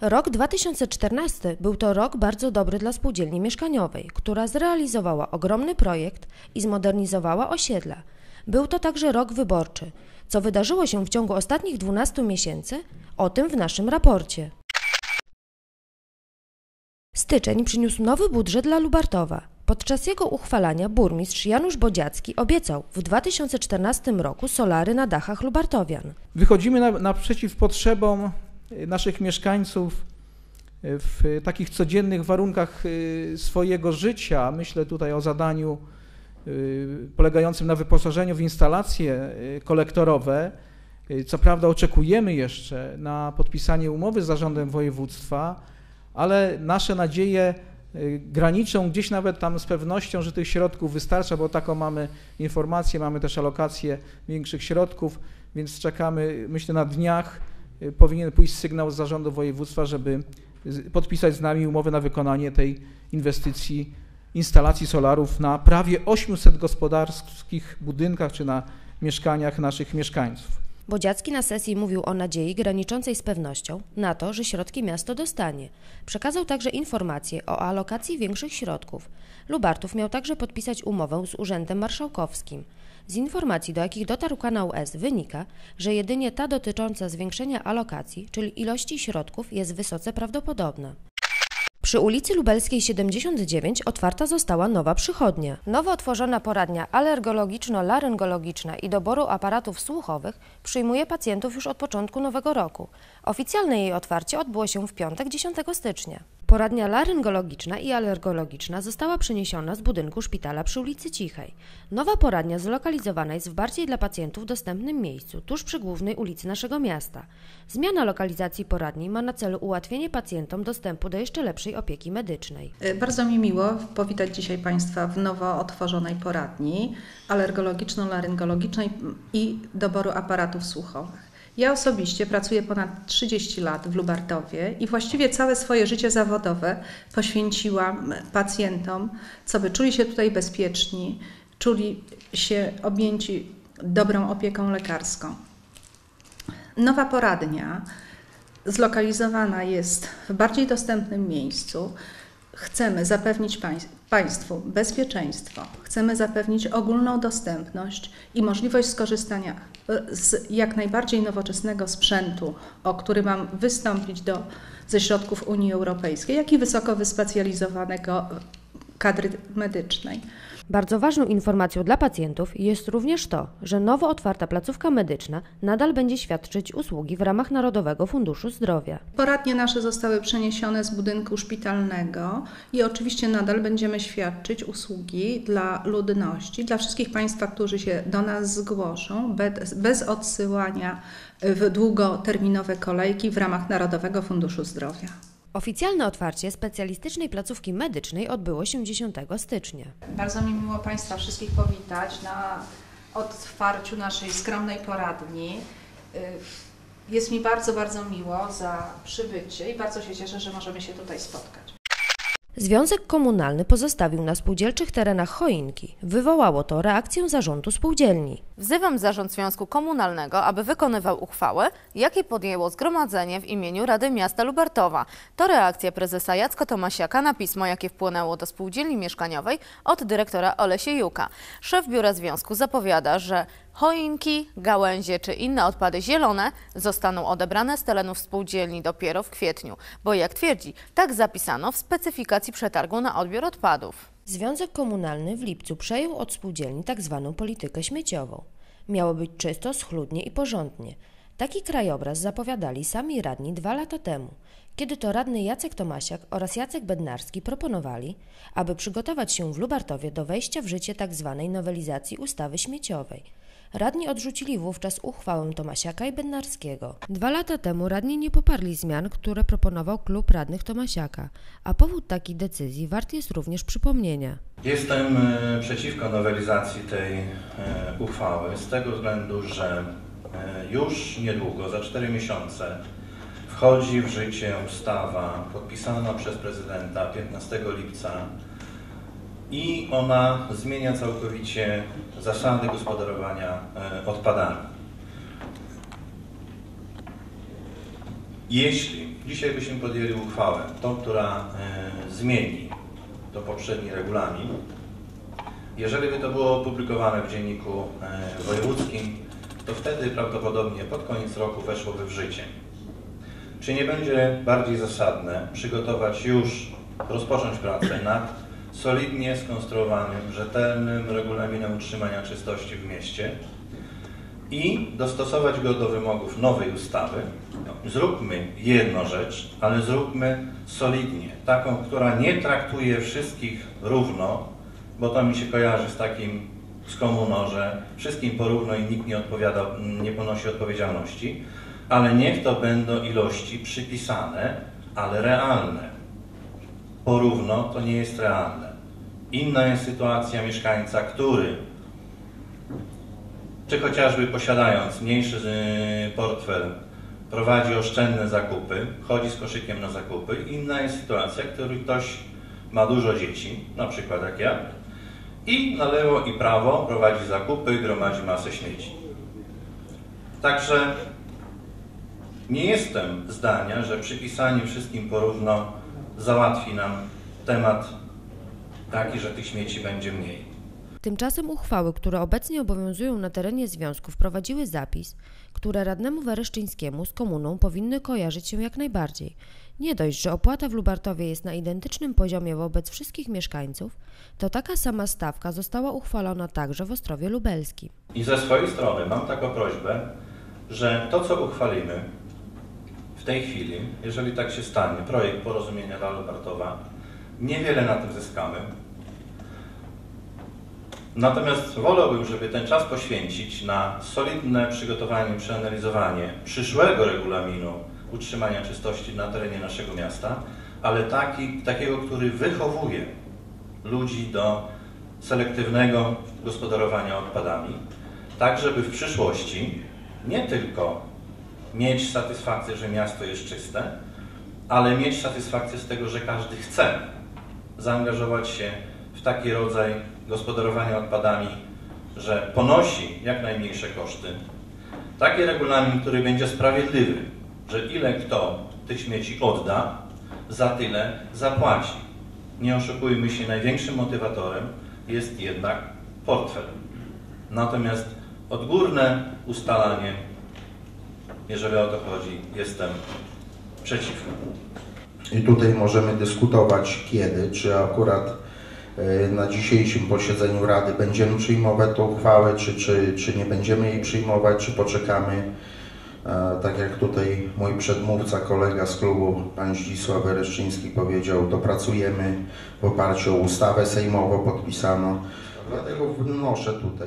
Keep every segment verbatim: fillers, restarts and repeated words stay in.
Rok dwa tysiące czternasty był to rok bardzo dobry dla spółdzielni mieszkaniowej, która zrealizowała ogromny projekt i zmodernizowała osiedla. Był to także rok wyborczy. Co wydarzyło się w ciągu ostatnich dwunastu miesięcy? O tym w naszym raporcie. Styczeń przyniósł nowy budżet dla Lubartowa. Podczas jego uchwalania burmistrz Janusz Bodziacki obiecał w dwa tysiące czternastym roku solary na dachach lubartowian. Wychodzimy na, naprzeciw potrzebom naszych mieszkańców w takich codziennych warunkach swojego życia. Myślę tutaj o zadaniu polegającym na wyposażeniu w instalacje kolektorowe. Co prawda oczekujemy jeszcze na podpisanie umowy z zarządem województwa, ale nasze nadzieje graniczą gdzieś nawet tam z pewnością, że tych środków wystarcza, bo taką mamy informację, mamy też alokację większych środków, więc czekamy, myślę, na dniach powinien pójść sygnał z zarządu województwa, żeby podpisać z nami umowę na wykonanie tej inwestycji instalacji solarów na prawie osiemset gospodarskich budynkach czy na mieszkaniach naszych mieszkańców. Bodziacki na sesji mówił o nadziei graniczącej z pewnością na to, że środki miasto dostanie. Przekazał także informacje o alokacji większych środków. Lubartów miał także podpisać umowę z Urzędem Marszałkowskim. Z informacji, do jakich dotarł kanał S, wynika, że jedynie ta dotycząca zwiększenia alokacji, czyli ilości środków, jest wysoce prawdopodobna. Przy ulicy Lubelskiej siedemdziesiąt dziewięć otwarta została nowa przychodnia. Nowo otworzona poradnia alergologiczno-laryngologiczna i doboru aparatów słuchowych przyjmuje pacjentów już od początku nowego roku. Oficjalne jej otwarcie odbyło się w piątek dziesiątego stycznia. Poradnia laryngologiczna i alergologiczna została przeniesiona z budynku szpitala przy ulicy Cichej. Nowa poradnia zlokalizowana jest w bardziej dla pacjentów dostępnym miejscu, tuż przy głównej ulicy naszego miasta. Zmiana lokalizacji poradni ma na celu ułatwienie pacjentom dostępu do jeszcze lepszej opieki medycznej. Bardzo mi miło powitać dzisiaj Państwa w nowo otworzonej poradni alergologiczno-laryngologicznej i doboru aparatów słuchowych. Ja osobiście pracuję ponad trzydzieści lat w Lubartowie i właściwie całe swoje życie zawodowe poświęciłam pacjentom, co by czuli się tutaj bezpieczni, czuli się objęci dobrą opieką lekarską. Nowa poradnia zlokalizowana jest w bardziej dostępnym miejscu. Chcemy zapewnić Państwu bezpieczeństwo, chcemy zapewnić ogólną dostępność i możliwość skorzystania z jak najbardziej nowoczesnego sprzętu, o który mam wystąpić do, ze środków Unii Europejskiej, jak i wysoko wyspecjalizowanego kadry medycznej. Bardzo ważną informacją dla pacjentów jest również to, że nowo otwarta placówka medyczna nadal będzie świadczyć usługi w ramach Narodowego Funduszu Zdrowia. Poradnie nasze zostały przeniesione z budynku szpitalnego i oczywiście nadal będziemy świadczyć usługi dla ludności, dla wszystkich Państwa, którzy się do nas zgłoszą, bez, bez odsyłania w długoterminowe kolejki w ramach Narodowego Funduszu Zdrowia. Oficjalne otwarcie specjalistycznej placówki medycznej odbyło się dziesiątego stycznia. Bardzo mi miło Państwa wszystkich powitać na otwarciu naszej skromnej poradni. Jest mi bardzo, bardzo miło za przybycie i bardzo się cieszę, że możemy się tutaj spotkać. Związek Komunalny pozostawił na spółdzielczych terenach choinki. Wywołało to reakcję zarządu spółdzielni. Wzywam zarząd Związku Komunalnego, aby wykonywał uchwały, jakie podjęło zgromadzenie w imieniu Rady Miasta Lubartowa. To reakcja prezesa Jacka Tomasiaka na pismo, jakie wpłynęło do spółdzielni mieszkaniowej od dyrektora Olesiejuka. Szef biura związku zapowiada, że choinki, gałęzie czy inne odpady zielone zostaną odebrane z terenów spółdzielni dopiero w kwietniu, bo jak twierdzi, tak zapisano w specyfikacji przetargu na odbiór odpadów. Związek Komunalny w lipcu przejął od spółdzielni tzw. politykę śmieciową. Miało być czysto, schludnie i porządnie. Taki krajobraz zapowiadali sami radni dwa lata temu, kiedy to radny Jacek Tomasiak oraz Jacek Bednarski proponowali, aby przygotować się w Lubartowie do wejścia w życie tzw. nowelizacji ustawy śmieciowej. Radni odrzucili wówczas uchwałę Tomasiaka i Bednarskiego. Dwa lata temu radni nie poparli zmian, które proponował klub radnych Tomasiaka, a powód takiej decyzji wart jest również przypomnienia. Jestem przeciwko nowelizacji tej uchwały z tego względu, że już niedługo, za cztery miesiące, wchodzi w życie ustawa podpisana przez prezydenta piętnastego lipca i ona zmienia całkowicie zasady gospodarowania odpadami. Jeśli dzisiaj byśmy podjęli uchwałę, tą, która e, zmieni to poprzedni regulamin, jeżeli by to było opublikowane w dzienniku e, wojewódzkim, to wtedy prawdopodobnie pod koniec roku weszłoby w życie. Czy nie będzie bardziej zasadne przygotować już, rozpocząć pracę nad solidnie skonstruowanym, rzetelnym regulaminem utrzymania czystości w mieście i dostosować go do wymogów nowej ustawy? No, zróbmy jedną rzecz, ale zróbmy solidnie, taką, która nie traktuje wszystkich równo, bo to mi się kojarzy z takim z komuną, że wszystkim porówno i nikt nie odpowiada, nie ponosi odpowiedzialności, ale niech to będą ilości przypisane, ale realne. Porówno to nie jest realne. Inna jest sytuacja mieszkańca, który, czy chociażby posiadając mniejszy portfel, prowadzi oszczędne zakupy, chodzi z koszykiem na zakupy. Inna jest sytuacja, który ktoś ma dużo dzieci, na przykład jak ja, i na lewo i prawo prowadzi zakupy, gromadzi masę śmieci. Także nie jestem zdania, że przypisanie wszystkim porówno załatwi nam temat taki, że tych śmieci będzie mniej. Tymczasem uchwały, które obecnie obowiązują na terenie związku, wprowadziły zapis, które radnemu wereszczyńskiemu z komuną powinny kojarzyć się jak najbardziej. Nie dość, że opłata w Lubartowie jest na identycznym poziomie wobec wszystkich mieszkańców, to taka sama stawka została uchwalona także w Ostrowie Lubelskim. I ze swojej strony mam taką prośbę, że to, co uchwalimy w tej chwili, jeżeli tak się stanie, projekt porozumienia dla Lubartowa, niewiele na tym zyskamy. Natomiast wolałbym, żeby ten czas poświęcić na solidne przygotowanie, przeanalizowanie przyszłego regulaminu utrzymania czystości na terenie naszego miasta, ale taki, takiego, który wychowuje ludzi do selektywnego gospodarowania odpadami, tak żeby w przyszłości nie tylko mieć satysfakcję, że miasto jest czyste, ale mieć satysfakcję z tego, że każdy chce zaangażować się w taki rodzaj gospodarowania odpadami, że ponosi jak najmniejsze koszty. Taki regulamin, który będzie sprawiedliwy, że ile kto tych śmieci odda, za tyle zapłaci. Nie oszukujmy się, największym motywatorem jest jednak portfel. Natomiast odgórne ustalanie, jeżeli o to chodzi, jestem przeciwko. I tutaj możemy dyskutować kiedy, czy akurat na dzisiejszym posiedzeniu Rady będziemy przyjmować tę uchwałę, czy, czy, czy nie będziemy jej przyjmować, czy poczekamy. Tak jak tutaj mój przedmówca, kolega z klubu, pan Zdzisław Wereszczyński powiedział, dopracujemy w oparciu o ustawę sejmową podpisaną. Dlatego wnoszę tutaj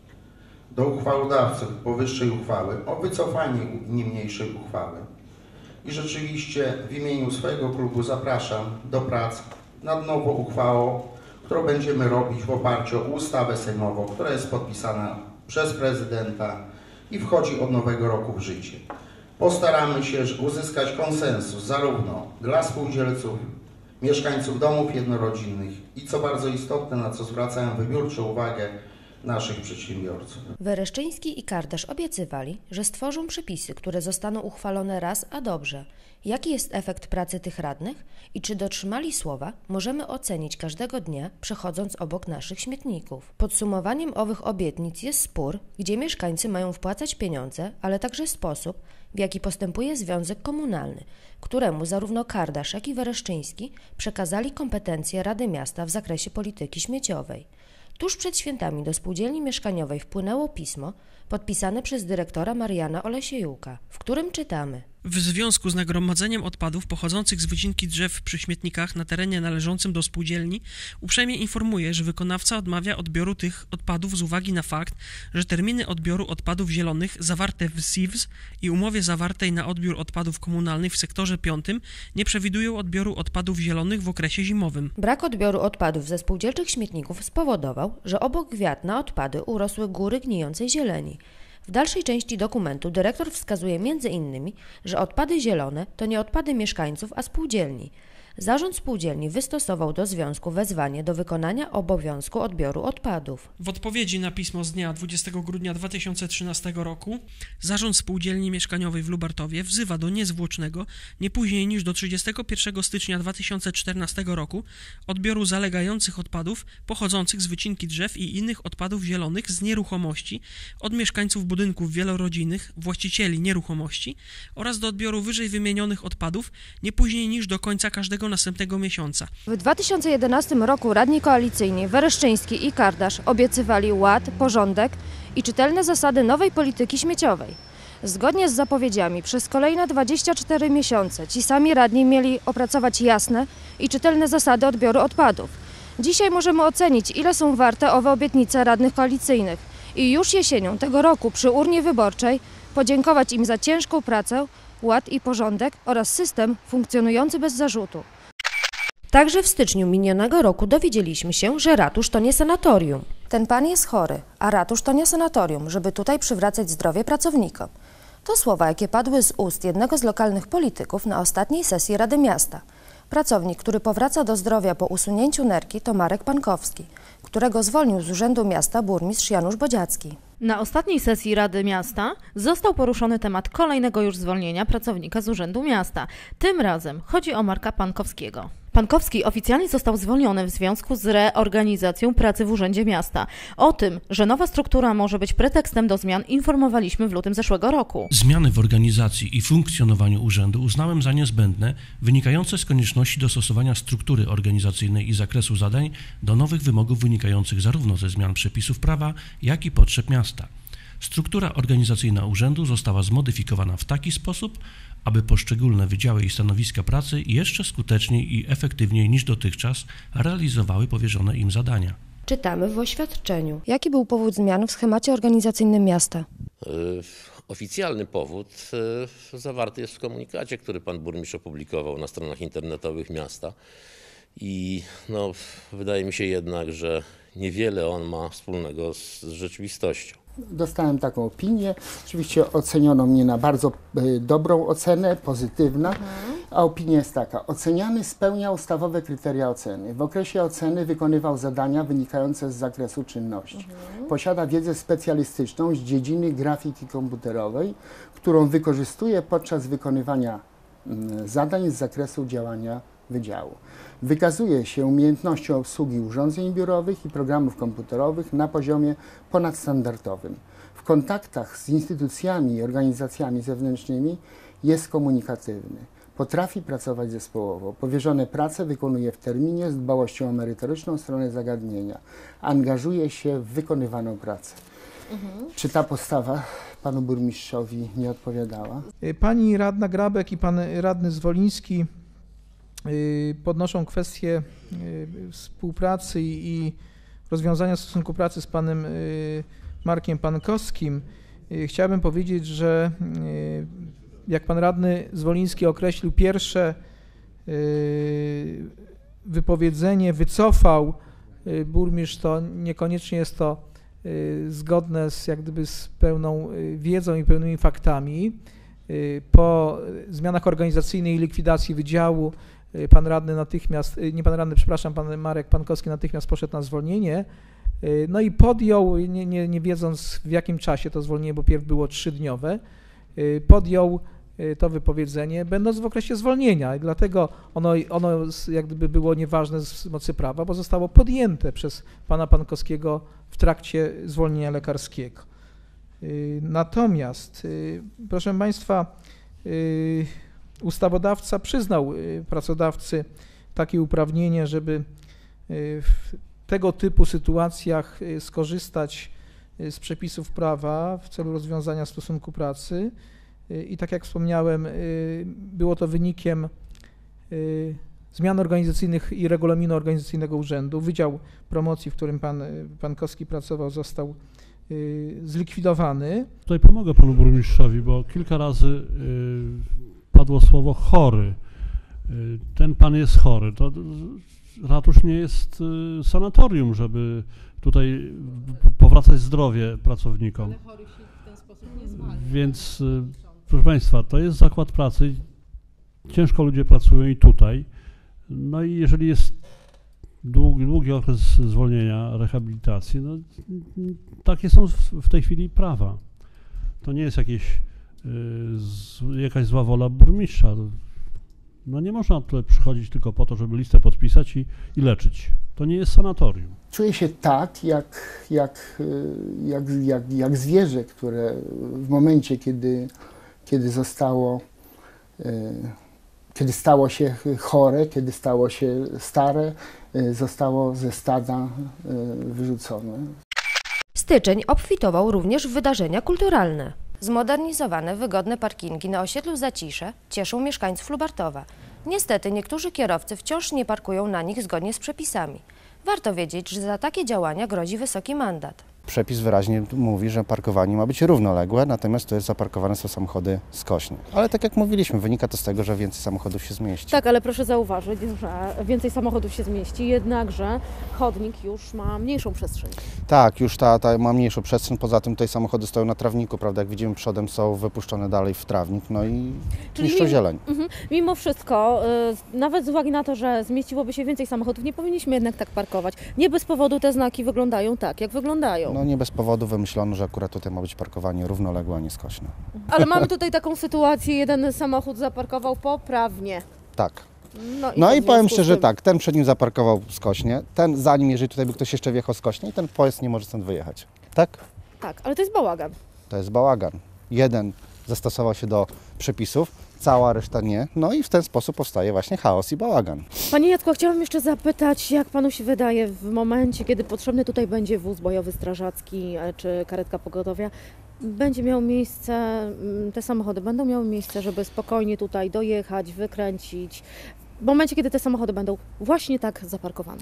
do uchwałodawców powyższej uchwały o wycofanie niniejszej uchwały. I rzeczywiście w imieniu swojego klubu zapraszam do prac nad nową uchwałą, którą będziemy robić w oparciu o ustawę sejmową, która jest podpisana przez prezydenta i wchodzi od nowego roku w życie. Postaramy się uzyskać konsensus zarówno dla spółdzielców, mieszkańców domów jednorodzinnych i co bardzo istotne, na co zwracają wybiórczą uwagę, naszych przedsiębiorców. Wereszczyński i Kardasz obiecywali, że stworzą przepisy, które zostaną uchwalone raz, a dobrze. Jaki jest efekt pracy tych radnych i czy dotrzymali słowa, możemy ocenić każdego dnia, przechodząc obok naszych śmietników. Podsumowaniem owych obietnic jest spór, gdzie mieszkańcy mają wpłacać pieniądze, ale także sposób, w jaki postępuje Związek Komunalny, któremu zarówno Kardasz, jak i Wereszczyński przekazali kompetencje Rady Miasta w zakresie polityki śmieciowej. Tuż przed świętami do spółdzielni mieszkaniowej wpłynęło pismo podpisane przez dyrektora Mariana Olesiejuka, w którym czytamy: W związku z nagromadzeniem odpadów pochodzących z wycinki drzew przy śmietnikach na terenie należącym do spółdzielni uprzejmie informuję, że wykonawca odmawia odbioru tych odpadów z uwagi na fakt, że terminy odbioru odpadów zielonych zawarte w S I W S i umowie zawartej na odbiór odpadów komunalnych w sektorze piątym nie przewidują odbioru odpadów zielonych w okresie zimowym. Brak odbioru odpadów ze spółdzielczych śmietników spowodował, że obok gwiazd na odpady urosły góry gnijącej zieleni. W dalszej części dokumentu dyrektor wskazuje między innymi, że odpady zielone to nie odpady mieszkańców, a spółdzielni. Zarząd spółdzielni wystosował do związku wezwanie do wykonania obowiązku odbioru odpadów. W odpowiedzi na pismo z dnia dwudziestego grudnia dwa tysiące trzynastego roku Zarząd Spółdzielni Mieszkaniowej w Lubartowie wzywa do niezwłocznego, nie później niż do trzydziestego pierwszego stycznia dwa tysiące czternastego roku odbioru zalegających odpadów pochodzących z wycinki drzew i innych odpadów zielonych z nieruchomości od mieszkańców budynków wielorodzinnych, właścicieli nieruchomości oraz do odbioru wyżej wymienionych odpadów nie później niż do końca każdego następnego miesiąca. W dwa tysiące jedenastym roku radni koalicyjni Wereszczyński i Kardasz obiecywali ład, porządek i czytelne zasady nowej polityki śmieciowej. Zgodnie z zapowiedziami przez kolejne dwadzieścia cztery miesiące ci sami radni mieli opracować jasne i czytelne zasady odbioru odpadów. Dzisiaj możemy ocenić, ile są warte owe obietnice radnych koalicyjnych i już jesienią tego roku przy urnie wyborczej podziękować im za ciężką pracę, ład i porządek oraz system funkcjonujący bez zarzutu. Także w styczniu minionego roku dowiedzieliśmy się, że ratusz to nie sanatorium. Ten pan jest chory, a ratusz to nie sanatorium, żeby tutaj przywracać zdrowie pracownikom. To słowa, jakie padły z ust jednego z lokalnych polityków na ostatniej sesji Rady Miasta. Pracownik, który powraca do zdrowia po usunięciu nerki, to Marek Pankowski, którego zwolnił z urzędu miasta burmistrz Janusz Bodziacki. Na ostatniej sesji Rady Miasta został poruszony temat kolejnego już zwolnienia pracownika z Urzędu Miasta. Tym razem chodzi o Marka Pankowskiego. Pankowski oficjalnie został zwolniony w związku z reorganizacją pracy w Urzędzie Miasta. O tym, że nowa struktura może być pretekstem do zmian, informowaliśmy w lutym zeszłego roku. Zmiany w organizacji i funkcjonowaniu urzędu uznałem za niezbędne, wynikające z konieczności dostosowania struktury organizacyjnej i zakresu zadań do nowych wymogów wynikających zarówno ze zmian przepisów prawa, jak i potrzeb miasta. Struktura organizacyjna urzędu została zmodyfikowana w taki sposób, aby poszczególne wydziały i stanowiska pracy jeszcze skuteczniej i efektywniej niż dotychczas realizowały powierzone im zadania. Czytamy w oświadczeniu. Jaki był powód zmian w schemacie organizacyjnym miasta? Oficjalny powód zawarty jest w komunikacie, który pan burmistrz opublikował na stronach internetowych miasta. I no, wydaje mi się jednak, że niewiele on ma wspólnego z rzeczywistością. Dostałem taką opinię, oczywiście oceniono mnie na bardzo dobrą ocenę, pozytywna, a opinia jest taka: oceniany spełnia ustawowe kryteria oceny. W okresie oceny wykonywał zadania wynikające z zakresu czynności. Posiada wiedzę specjalistyczną z dziedziny grafiki komputerowej, którą wykorzystuje podczas wykonywania zadań z zakresu działania wydziału. Wykazuje się umiejętnością obsługi urządzeń biurowych i programów komputerowych na poziomie ponadstandardowym. W kontaktach z instytucjami i organizacjami zewnętrznymi jest komunikatywny. Potrafi pracować zespołowo. Powierzone prace wykonuje w terminie z dbałością o merytoryczną stronę zagadnienia. Angażuje się w wykonywaną pracę. Mhm. Czy ta postawa panu burmistrzowi nie odpowiadała? Pani radna Grabek i pan radny Zwoliński podnoszą kwestię współpracy i rozwiązania stosunku pracy z panem Markiem Pankowskim. Chciałbym powiedzieć, że jak pan radny Zwoliński określił pierwsze wypowiedzenie, wycofał burmistrz, to niekoniecznie jest to zgodne z, jak gdyby z pełną wiedzą i pełnymi faktami. Po zmianach organizacyjnej i likwidacji wydziału pan radny natychmiast, nie pan radny, przepraszam, pan Marek Pankowski natychmiast poszedł na zwolnienie, no i podjął, nie, nie, nie wiedząc w jakim czasie to zwolnienie, bo pierw było trzydniowe, podjął to wypowiedzenie, będąc w okresie zwolnienia i dlatego ono, ono jak gdyby było nieważne z mocy prawa, bo zostało podjęte przez pana Pankowskiego w trakcie zwolnienia lekarskiego. Natomiast, proszę państwa, ustawodawca przyznał pracodawcy takie uprawnienie, żeby w tego typu sytuacjach skorzystać z przepisów prawa w celu rozwiązania stosunku pracy i tak jak wspomniałem, było to wynikiem zmian organizacyjnych i regulaminu organizacyjnego urzędu. Wydział Promocji, w którym pan Pankowski pracował, został zlikwidowany. Tutaj pomogę panu burmistrzowi, bo kilka razy padło słowo chory. Ten pan jest chory. To ratusz nie jest sanatorium, żeby tutaj powracać zdrowie pracownikom. Ale chory się w ten sposób nie zwalnia. Więc proszę państwa, to jest zakład pracy. Ciężko ludzie pracują i tutaj. No i jeżeli jest długi, długi okres zwolnienia, rehabilitacji, no takie są w, w tej chwili prawa. To nie jest jakieś, y, z, jakaś zła wola burmistrza. No nie można tutaj przychodzić tylko po to, żeby listę podpisać i, i leczyć. To nie jest sanatorium. Czuję się tak, jak, jak, jak, jak, jak zwierzę, które w momencie, kiedy, kiedy zostało, kiedy stało się chore, kiedy stało się stare, zostało ze stada wyrzucone. Styczeń obfitował również w wydarzenia kulturalne. Zmodernizowane, wygodne parkingi na osiedlu Zacisze cieszą mieszkańców Lubartowa. Niestety niektórzy kierowcy wciąż nie parkują na nich zgodnie z przepisami. Warto wiedzieć, że za takie działania grozi wysoki mandat. Przepis wyraźnie mówi, że parkowanie ma być równoległe, natomiast to jest zaparkowane są samochody skośnie. Ale tak jak mówiliśmy, wynika to z tego, że więcej samochodów się zmieści. Tak, ale proszę zauważyć, że więcej samochodów się zmieści, jednakże chodnik już ma mniejszą przestrzeń. Tak, już ta, ta ma mniejszą przestrzeń, poza tym tutaj samochody stoją na trawniku, prawda, jak widzimy przodem są wypuszczone dalej w trawnik, no i Czyli niszczą mimo, zieleń. Mm, mimo wszystko, y, nawet z uwagi na to, że zmieściłoby się więcej samochodów, nie powinniśmy jednak tak parkować. Nie bez powodu te znaki wyglądają tak, jak wyglądają. No nie bez powodu wymyślono, że akurat tutaj ma być parkowanie równoległe, a nie skośne. Ale mamy tutaj taką sytuację, jeden samochód zaparkował poprawnie. Tak. No i, no i powiem szczerze, szczerze tak, ten przed nim zaparkował skośnie, ten za nim, jeżeli tutaj by ktoś jeszcze wjechał skośnie i ten pojazd nie może stąd wyjechać. Tak? Tak, ale to jest bałagan. To jest bałagan. Jeden zastosował się do przepisów, cała reszta nie, no i w ten sposób powstaje właśnie chaos i bałagan. Panie Jacku, chciałam jeszcze zapytać, jak panu się wydaje w momencie, kiedy potrzebny tutaj będzie wóz bojowy strażacki czy karetka pogotowia, będzie miało miejsce, te samochody będą miały miejsce, żeby spokojnie tutaj dojechać, wykręcić, w momencie, kiedy te samochody będą właśnie tak zaparkowane?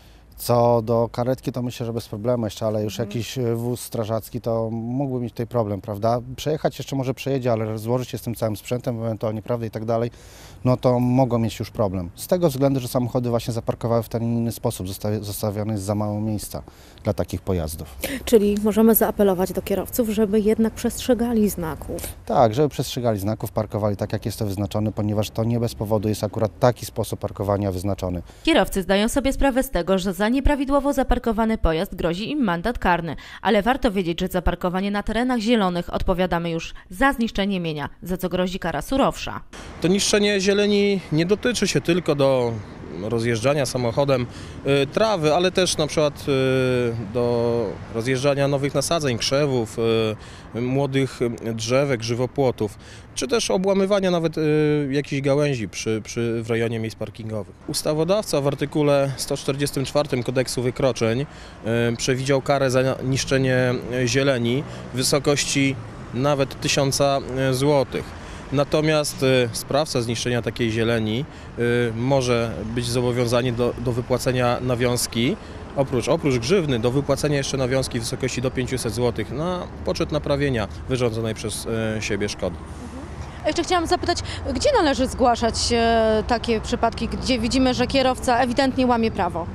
Co do karetki, to myślę, że bez problemu jeszcze, ale już jakiś wóz strażacki to mógłby mieć tutaj problem, prawda? Przejechać jeszcze może przejedzie, ale złożyć się z tym całym sprzętem, ewentualnie, prawda, i tak dalej, no to mogą mieć już problem. Z tego względu, że samochody właśnie zaparkowały w ten inny sposób, zostawione jest za mało miejsca dla takich pojazdów. Czyli możemy zaapelować do kierowców, żeby jednak przestrzegali znaków. Tak, żeby przestrzegali znaków, parkowali tak, jak jest to wyznaczone, ponieważ to nie bez powodu jest akurat taki sposób parkowania wyznaczony. Kierowcy zdają sobie sprawę z tego, że za nieprawidłowo zaparkowany pojazd grozi im mandat karny, ale warto wiedzieć, że za parkowanie na terenach zielonych odpowiadamy już za zniszczenie mienia, za co grozi kara surowsza. To niszczenie zieleni nie dotyczy się tylko do rozjeżdżania samochodem y, trawy, ale też na przykład y, do rozjeżdżania nowych nasadzeń, krzewów, y, młodych drzewek, żywopłotów, czy też obłamywania nawet y, jakichś gałęzi przy, przy, w rejonie miejsc parkingowych. Ustawodawca w artykule sto czterdziestym czwartym Kodeksu Wykroczeń y, przewidział karę za niszczenie zieleni w wysokości nawet tysiąca złotych. Natomiast y, sprawca zniszczenia takiej zieleni y, może być zobowiązany do, do wypłacenia nawiązki, oprócz, oprócz grzywny, do wypłacenia jeszcze nawiązki w wysokości do pięciuset złotych na poczet naprawienia wyrządzonej przez y, siebie szkody. A jeszcze chciałam zapytać, gdzie należy zgłaszać e, takie przypadki, gdzie widzimy, że kierowca ewidentnie łamie prawo?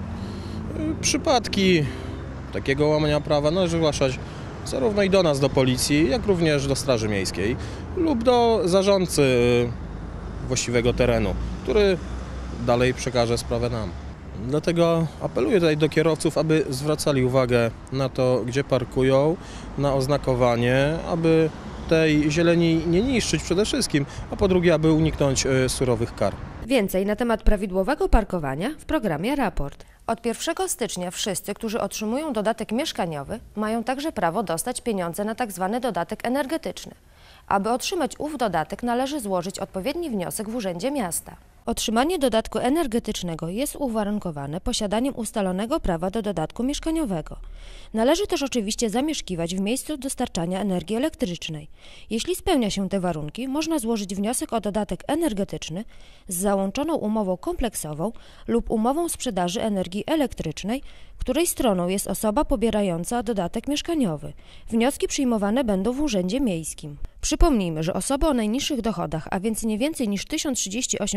Y, przypadki takiego łamania prawa należy zgłaszać zarówno i do nas, do policji, jak również do Straży Miejskiej lub do zarządcy właściwego terenu, który dalej przekaże sprawę nam. Dlatego apeluję tutaj do kierowców, aby zwracali uwagę na to, gdzie parkują, na oznakowanie, aby tej zieleni nie niszczyć przede wszystkim, a po drugie, aby uniknąć surowych kar. Więcej na temat prawidłowego parkowania w programie Raport. Od pierwszego stycznia wszyscy, którzy otrzymują dodatek mieszkaniowy, mają także prawo dostać pieniądze na tzw. dodatek energetyczny. Aby otrzymać ów dodatek, należy złożyć odpowiedni wniosek w Urzędzie Miasta. Otrzymanie dodatku energetycznego jest uwarunkowane posiadaniem ustalonego prawa do dodatku mieszkaniowego. Należy też oczywiście zamieszkiwać w miejscu dostarczania energii elektrycznej. Jeśli spełnia się te warunki, można złożyć wniosek o dodatek energetyczny z załączoną umową kompleksową lub umową sprzedaży energii elektrycznej, której stroną jest osoba pobierająca dodatek mieszkaniowy. Wnioski przyjmowane będą w Urzędzie Miejskim. Przypomnijmy, że osoby o najniższych dochodach, a więc nie więcej niż tysiąc trzydzieści osiem złotych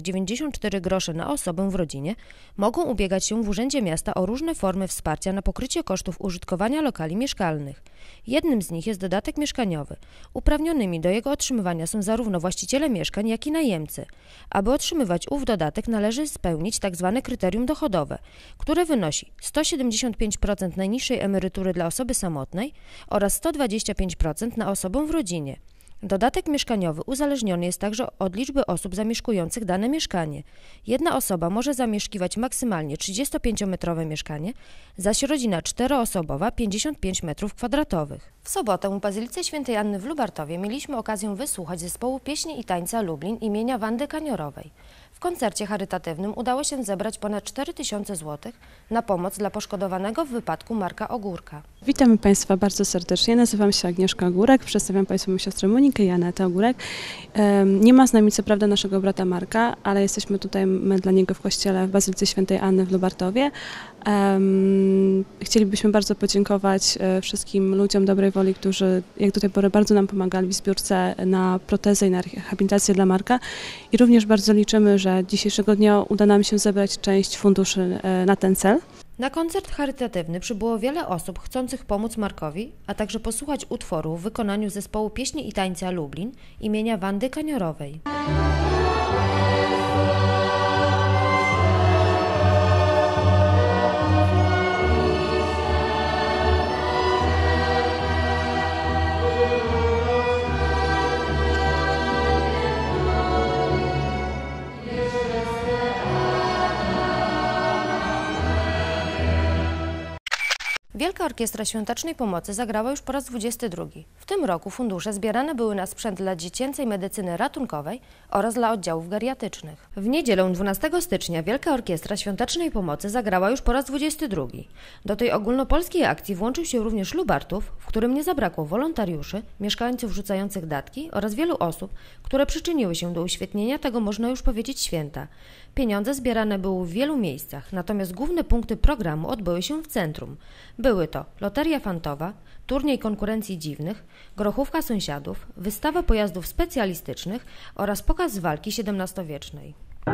dziewięćdziesiąt cztery grosze na osobę w rodzinie, mogą ubiegać się w Urzędzie Miasta o różne formy wsparcia na pokrycie kosztów użytkowania lokali mieszkalnych. Jednym z nich jest dodatek mieszkaniowy. Uprawnionymi do jego otrzymywania są zarówno właściciele mieszkań, jak i najemcy. Aby otrzymywać ów dodatek, należy spełnić tzw. kryterium dochodowe, które wynosi sto siedemdziesiąt pięć procent najniższej emerytury dla osoby samotnej oraz sto dwadzieścia pięć procent na osobę w rodzinie. Dodatek mieszkaniowy uzależniony jest także od liczby osób zamieszkujących dane mieszkanie. Jedna osoba może zamieszkiwać maksymalnie trzydziestopięciometrowe mieszkanie, zaś rodzina czteroosobowa pięćdziesiąt pięć metrów kwadratowych. W sobotę w Bazylice Świętej Anny w Lubartowie mieliśmy okazję wysłuchać zespołu pieśni i tańca Lublin imienia Wandy Kaniorowej. W koncercie charytatywnym udało się zebrać ponad cztery tysiące złotych na pomoc dla poszkodowanego w wypadku Marka Ogórka. Witamy Państwa bardzo serdecznie. Nazywam się Agnieszka Ogórek, przedstawiam Państwu moją siostrę Monikę i Anetę Ogórek. Nie ma z nami co prawda naszego brata Marka, ale jesteśmy tutaj my dla niego w kościele w Bazylice Świętej Anny w Lubartowie. Chcielibyśmy bardzo podziękować wszystkim ludziom dobrej woli, którzy jak do tej pory bardzo nam pomagali w zbiórce na protezę i na rehabilitację dla Marka. I również bardzo liczymy, że dzisiejszego dnia uda nam się zebrać część funduszy na ten cel. Na koncert charytatywny przybyło wiele osób chcących pomóc Markowi, a także posłuchać utworu w wykonaniu zespołu pieśni i tańca Lublin imienia Wandy Kaniorowej. Wielka Orkiestra Świątecznej Pomocy zagrała już po raz dwudziesty drugi. W tym roku fundusze zbierane były na sprzęt dla dziecięcej medycyny ratunkowej oraz dla oddziałów geriatrycznych. W niedzielę dwunastego stycznia Wielka Orkiestra Świątecznej Pomocy zagrała już po raz dwudziesty drugi. Do tej ogólnopolskiej akcji włączył się również Lubartów, w którym nie zabrakło wolontariuszy, mieszkańców rzucających datki oraz wielu osób, które przyczyniły się do uświetnienia tego, można już powiedzieć, święta. Pieniądze zbierane były w wielu miejscach, natomiast główne punkty programu odbyły się w centrum. Były to loteria fantowa, turniej konkurencji dziwnych, grochówka sąsiadów, wystawa pojazdów specjalistycznych oraz pokaz walki siedemnastowiecznej.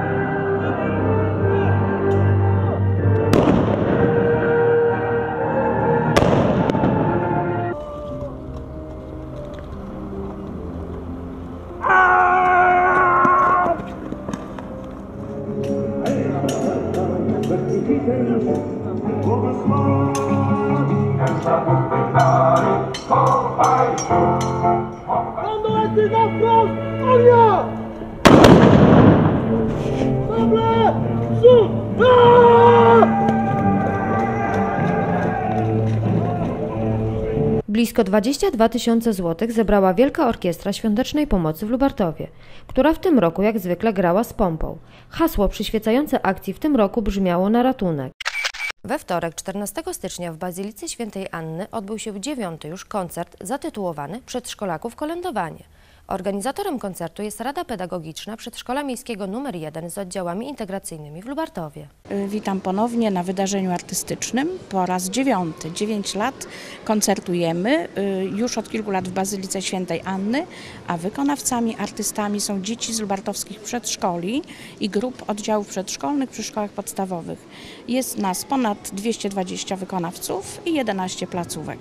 Blisko dwadzieścia dwa tysiące złotych zebrała Wielka Orkiestra Świątecznej Pomocy w Lubartowie, która w tym roku jak zwykle grała z pompą. Hasło przyświecające akcji w tym roku brzmiało na ratunek. We wtorek, czternastego stycznia w Bazylice Świętej Anny odbył się dziewiąty już koncert zatytułowany Przedszkolaków kolędowanie. Organizatorem koncertu jest Rada Pedagogiczna Przedszkola Miejskiego numer jeden z oddziałami integracyjnymi w Lubartowie. Witam ponownie na wydarzeniu artystycznym. Po raz dziewiąty, dziewięć lat koncertujemy już od kilku lat w Bazylice Świętej Anny, a wykonawcami, artystami są dzieci z lubartowskich przedszkoli i grup oddziałów przedszkolnych przy szkołach podstawowych. Jest nas ponad dwieście dwadzieścia wykonawców i jedenaście placówek.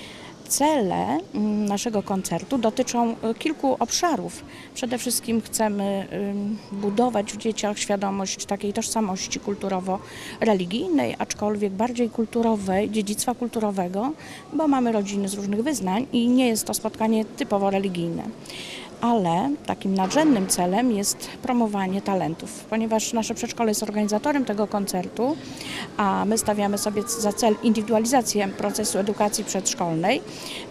Cele naszego koncertu dotyczą kilku obszarów. Przede wszystkim chcemy budować w dzieciach świadomość takiej tożsamości kulturowo-religijnej, aczkolwiek bardziej kulturowej, dziedzictwa kulturowego, bo mamy rodziny z różnych wyznań i nie jest to spotkanie typowo religijne. Ale takim nadrzędnym celem jest promowanie talentów, ponieważ nasze przedszkole jest organizatorem tego koncertu, a my stawiamy sobie za cel indywidualizację procesu edukacji przedszkolnej.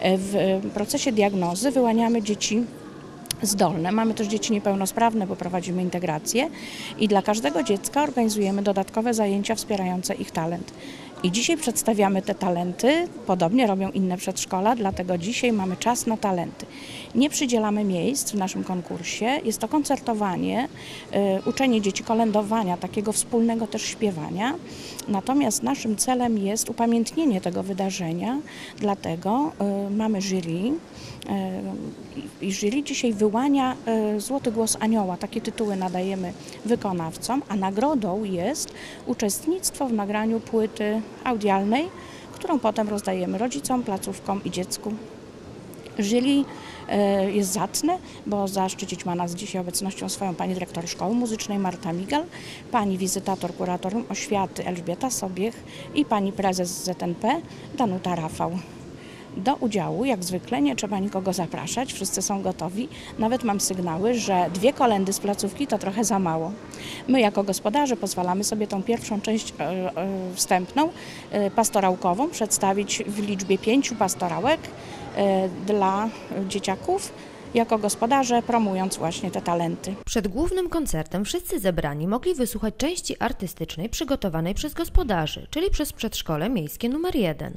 W procesie diagnozy wyłaniamy dzieci zdolne. Mamy też dzieci niepełnosprawne, bo prowadzimy integrację i dla każdego dziecka organizujemy dodatkowe zajęcia wspierające ich talent. I dzisiaj przedstawiamy te talenty, podobnie robią inne przedszkola, dlatego dzisiaj mamy czas na talenty. Nie przydzielamy miejsc w naszym konkursie, jest to koncertowanie, y, uczenie dzieci kolędowania, takiego wspólnego też śpiewania. Natomiast naszym celem jest upamiętnienie tego wydarzenia, dlatego y, mamy jury, I jury dzisiaj wyłania Złoty Głos Anioła. Takie tytuły nadajemy wykonawcom, a nagrodą jest uczestnictwo w nagraniu płyty audialnej, którą potem rozdajemy rodzicom, placówkom i dziecku. Jury jest zacne, bo zaszczycić ma nas dzisiaj obecnością swoją pani dyrektor Szkoły Muzycznej Marta Migal, pani wizytator kuratorium oświaty Elżbieta Sobiech i pani prezes Z N P Danuta Rafał. Do udziału, jak zwykle, nie trzeba nikogo zapraszać, wszyscy są gotowi. Nawet mam sygnały, że dwie kolędy z placówki to trochę za mało. My jako gospodarze pozwalamy sobie tą pierwszą część e, e, wstępną, e, pastorałkową, przedstawić w liczbie pięciu pastorałek e, dla dzieciaków, jako gospodarze promując właśnie te talenty. Przed głównym koncertem wszyscy zebrani mogli wysłuchać części artystycznej przygotowanej przez gospodarzy, czyli przez przedszkole miejskie numer jeden.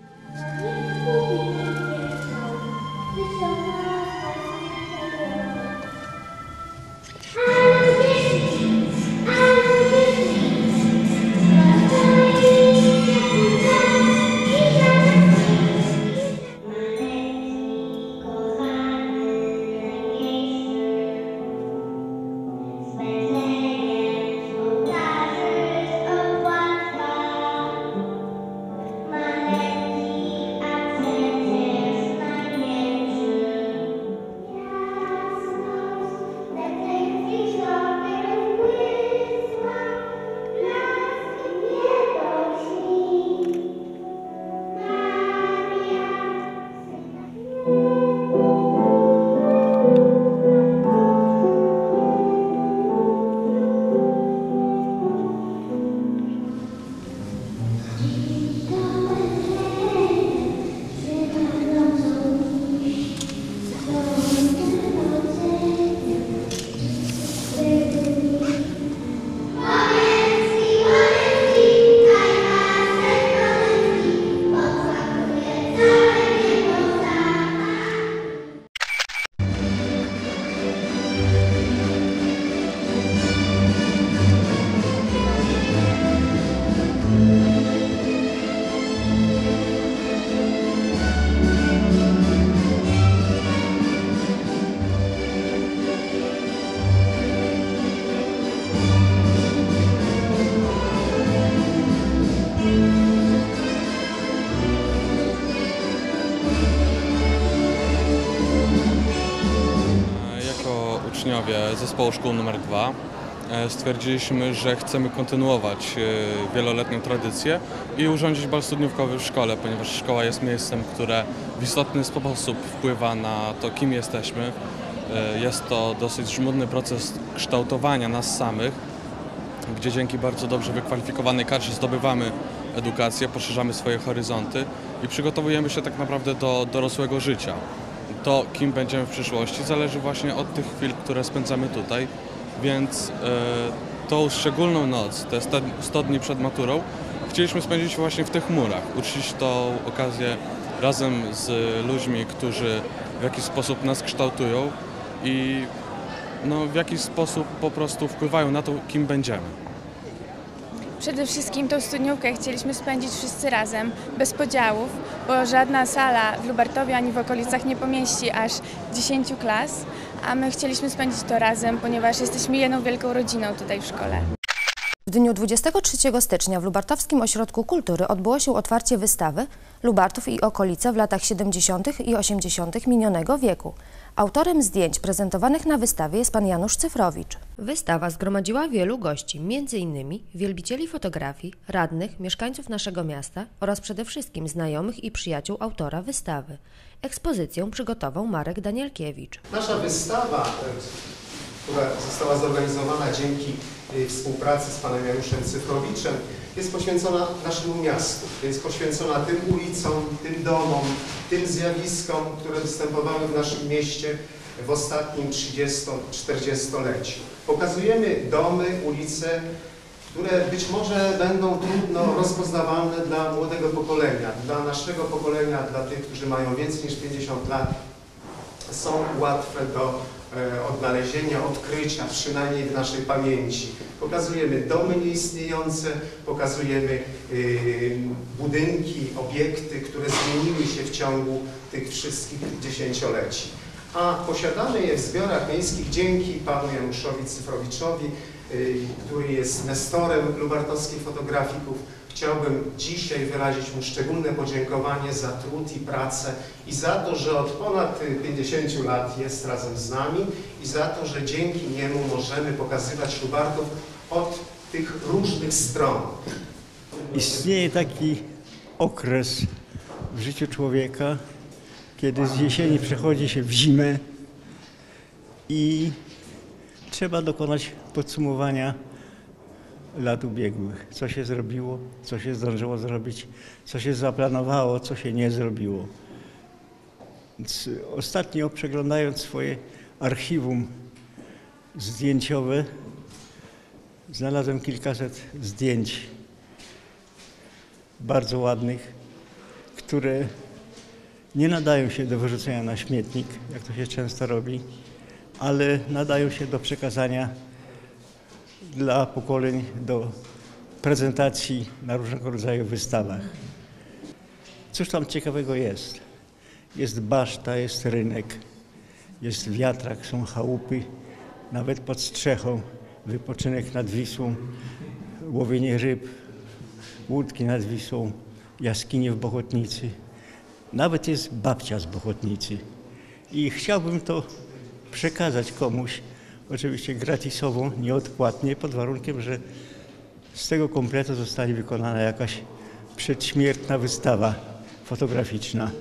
Uczniowie zespołu szkół numer dwa stwierdziliśmy, że chcemy kontynuować wieloletnią tradycję i urządzić bal studniówkowy w szkole, ponieważ szkoła jest miejscem, które w istotny sposób wpływa na to, kim jesteśmy. Jest to dosyć żmudny proces kształtowania nas samych, gdzie dzięki bardzo dobrze wykwalifikowanej kadrze zdobywamy edukację, poszerzamy swoje horyzonty i przygotowujemy się tak naprawdę do dorosłego życia. To, kim będziemy w przyszłości, zależy właśnie od tych chwil, które spędzamy tutaj, więc y, tą szczególną noc, te sto dni przed maturą, chcieliśmy spędzić właśnie w tych murach, uczcić tą okazję razem z ludźmi, którzy w jakiś sposób nas kształtują i no, w jakiś sposób po prostu wpływają na to, kim będziemy. Przede wszystkim tą studniówkę chcieliśmy spędzić wszyscy razem, bez podziałów, bo żadna sala w Lubartowie ani w okolicach nie pomieści aż dziesięciu klas, a my chcieliśmy spędzić to razem, ponieważ jesteśmy jedną wielką rodziną tutaj w szkole. W dniu dwudziestego trzeciego stycznia w Lubartowskim Ośrodku Kultury odbyło się otwarcie wystawy Lubartów i okolice w latach siedemdziesiątych i osiemdziesiątych minionego wieku. Autorem zdjęć prezentowanych na wystawie jest pan Janusz Cyfrowicz. Wystawa zgromadziła wielu gości, między innymi wielbicieli fotografii, radnych, mieszkańców naszego miasta oraz przede wszystkim znajomych i przyjaciół autora wystawy. Ekspozycję przygotował Marek Danielkiewicz. Nasza wystawa, która została zorganizowana dzięki współpracy z panem Januszem Cyfrowiczem, jest poświęcona naszemu miastu, jest poświęcona tym ulicom, tym domom, tym zjawiskom, które występowały w naszym mieście w ostatnim trzydziesto-czterdziestoleciu. Pokazujemy domy, ulice, które być może będą trudno rozpoznawalne dla młodego pokolenia, dla naszego pokolenia, dla tych, którzy mają więcej niż pięćdziesiąt lat, są łatwe do odnalezienia, odkrycia, przynajmniej w naszej pamięci. Pokazujemy domy nieistniejące, pokazujemy budynki, obiekty, które zmieniły się w ciągu tych wszystkich dziesięcioleci. A posiadamy je w zbiorach miejskich dzięki panu Januszowi Cyfrowiczowi, który jest nestorem lubartowskich fotografików. Chciałbym dzisiaj wyrazić mu szczególne podziękowanie za trud i pracę i za to, że od ponad pięćdziesięciu lat jest razem z nami i za to, że dzięki niemu możemy pokazywać Lubartów od tych różnych stron. Istnieje taki okres w życiu człowieka, kiedy z jesieni przechodzi się w zimę i trzeba dokonać podsumowania lat ubiegłych. Co się zrobiło, co się zdążyło zrobić, co się zaplanowało, co się nie zrobiło. Więc ostatnio przeglądając swoje archiwum zdjęciowe, znalazłem kilkaset zdjęć bardzo ładnych, które nie nadają się do wyrzucenia na śmietnik, jak to się często robi, ale nadają się do przekazania dla pokoleń, do prezentacji na różnego rodzaju wystawach. Cóż tam ciekawego jest? Jest baszta, jest rynek, jest wiatrak, są chałupy, nawet pod strzechą, wypoczynek nad Wisłą, łowienie ryb, łódki nad Wisłą, jaskinie w Bochotnicy. Nawet jest babcia z Bochotnicy. I chciałbym to przekazać komuś, oczywiście gratisowo, nieodpłatnie, pod warunkiem, że z tego kompletu zostanie wykonana jakaś przedśmiertna wystawa fotograficzna.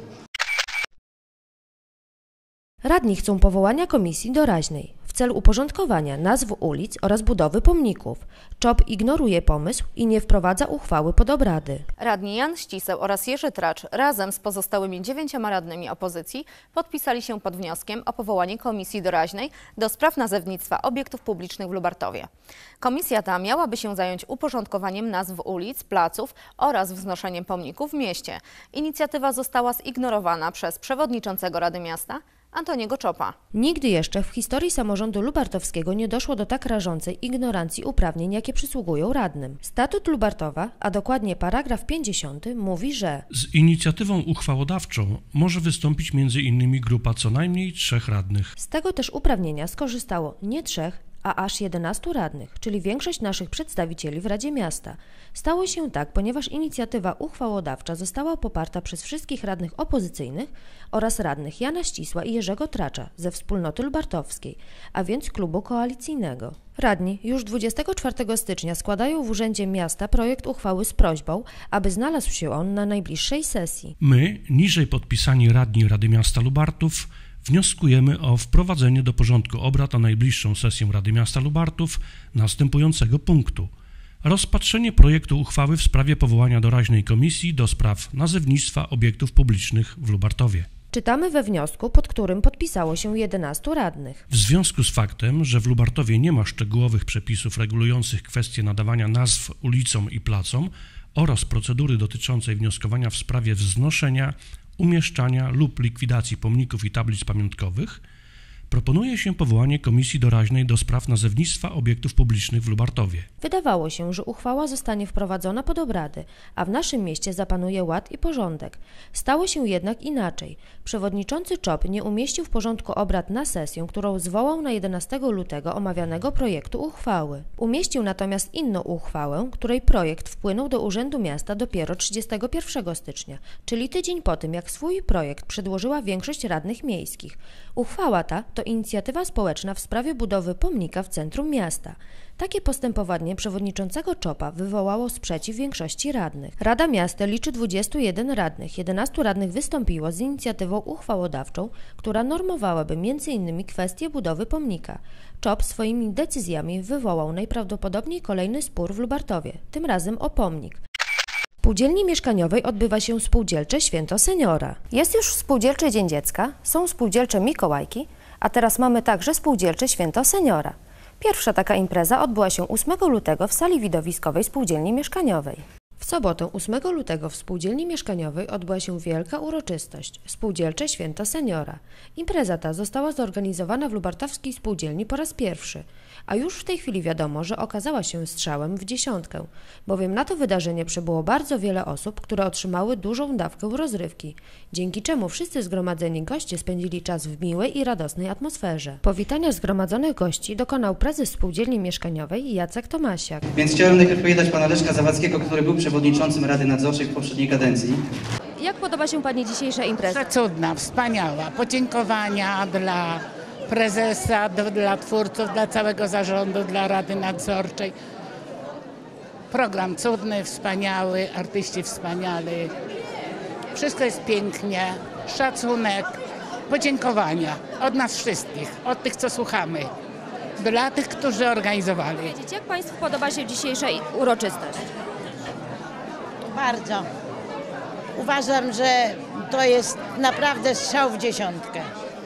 Radni chcą powołania komisji doraźnej w celu uporządkowania nazw ulic oraz budowy pomników. CZOP ignoruje pomysł i nie wprowadza uchwały pod obrady. Radni Jan Ściseł oraz Jerzy Tracz razem z pozostałymi dziewięcioma radnymi opozycji podpisali się pod wnioskiem o powołanie komisji doraźnej do spraw nazewnictwa obiektów publicznych w Lubartowie. Komisja ta miałaby się zająć uporządkowaniem nazw ulic, placów oraz wznoszeniem pomników w mieście. Inicjatywa została zignorowana przez przewodniczącego Rady Miasta Antoniego Czopa. Nigdy jeszcze w historii samorządu lubartowskiego nie doszło do tak rażącej ignorancji uprawnień, jakie przysługują radnym. Statut Lubartowa, a dokładnie paragraf pięćdziesiąty, mówi, że z inicjatywą uchwałodawczą może wystąpić między innymi grupa co najmniej trzech radnych. Z tego też uprawnienia skorzystało nie trzech, a aż jedenastu radnych, czyli większość naszych przedstawicieli w Radzie Miasta. Stało się tak, ponieważ inicjatywa uchwałodawcza została poparta przez wszystkich radnych opozycyjnych oraz radnych Jana Ścisła i Jerzego Tracza ze Wspólnoty Lubartowskiej, a więc klubu koalicyjnego. Radni już dwudziestego czwartego stycznia składają w Urzędzie Miasta projekt uchwały z prośbą, aby znalazł się on na najbliższej sesji. My, niżej podpisani radni Rady Miasta Lubartów, wnioskujemy o wprowadzenie do porządku obrad na najbliższą sesję Rady Miasta Lubartów następującego punktu. Rozpatrzenie projektu uchwały w sprawie powołania doraźnej komisji do spraw nazewnictwa obiektów publicznych w Lubartowie. Czytamy we wniosku, pod którym podpisało się jedenastu radnych. W związku z faktem, że w Lubartowie nie ma szczegółowych przepisów regulujących kwestie nadawania nazw ulicom i placom oraz procedury dotyczącej wnioskowania w sprawie wznoszenia, umieszczania lub likwidacji pomników i tablic pamiątkowych, proponuje się powołanie komisji doraźnej do spraw nazewnictwa obiektów publicznych w Lubartowie. Wydawało się, że uchwała zostanie wprowadzona pod obrady, a w naszym mieście zapanuje ład i porządek. Stało się jednak inaczej. Przewodniczący Czop nie umieścił w porządku obrad na sesję, którą zwołał na jedenastego lutego omawianego projektu uchwały. Umieścił natomiast inną uchwałę, której projekt wpłynął do Urzędu Miasta dopiero trzydziestego pierwszego stycznia, czyli tydzień po tym, jak swój projekt przedłożyła większość radnych miejskich. Uchwała ta to inicjatywa społeczna w sprawie budowy pomnika w centrum miasta. Takie postępowanie przewodniczącego Czopa wywołało sprzeciw większości radnych. Rada Miasta liczy dwudziestu jeden radnych. jedenastu radnych wystąpiło z inicjatywą uchwałodawczą, która normowałaby między innymi kwestię budowy pomnika. Czop swoimi decyzjami wywołał najprawdopodobniej kolejny spór w Lubartowie, tym razem o pomnik. W spółdzielni mieszkaniowej odbywa się spółdzielcze Święto Seniora. Jest już Spółdzielczy Dzień Dziecka, są spółdzielcze Mikołajki, a teraz mamy także spółdzielcze Święto Seniora. Pierwsza taka impreza odbyła się ósmego lutego w sali widowiskowej Spółdzielni Mieszkaniowej. W sobotę ósmego lutego w Spółdzielni Mieszkaniowej odbyła się wielka uroczystość – Spółdzielcze Święto Seniora. Impreza ta została zorganizowana w Lubartowskiej Spółdzielni po raz pierwszy, a już w tej chwili wiadomo, że okazała się strzałem w dziesiątkę, bowiem na to wydarzenie przybyło bardzo wiele osób, które otrzymały dużą dawkę rozrywki, dzięki czemu wszyscy zgromadzeni goście spędzili czas w miłej i radosnej atmosferze. Powitania zgromadzonych gości dokonał prezes Spółdzielni Mieszkaniowej Jacek Tomasiak. Więc chciałem najpierw powitać pana Leszka Zawadzkiego, który był przewodniczącym Rady Nadzorczej w poprzedniej kadencji. Jak podoba się Pani dzisiejsza impreza? Cudna, wspaniała. Podziękowania dla prezesa, dla twórców, dla całego zarządu, dla Rady Nadzorczej. Program cudny, wspaniały, artyści wspaniali. Wszystko jest pięknie, szacunek, podziękowania od nas wszystkich, od tych, co słuchamy, dla tych, którzy organizowali. Jak Państwu podoba się dzisiejsza uroczystość? Bardzo. Uważam, że to jest naprawdę strzał w dziesiątkę.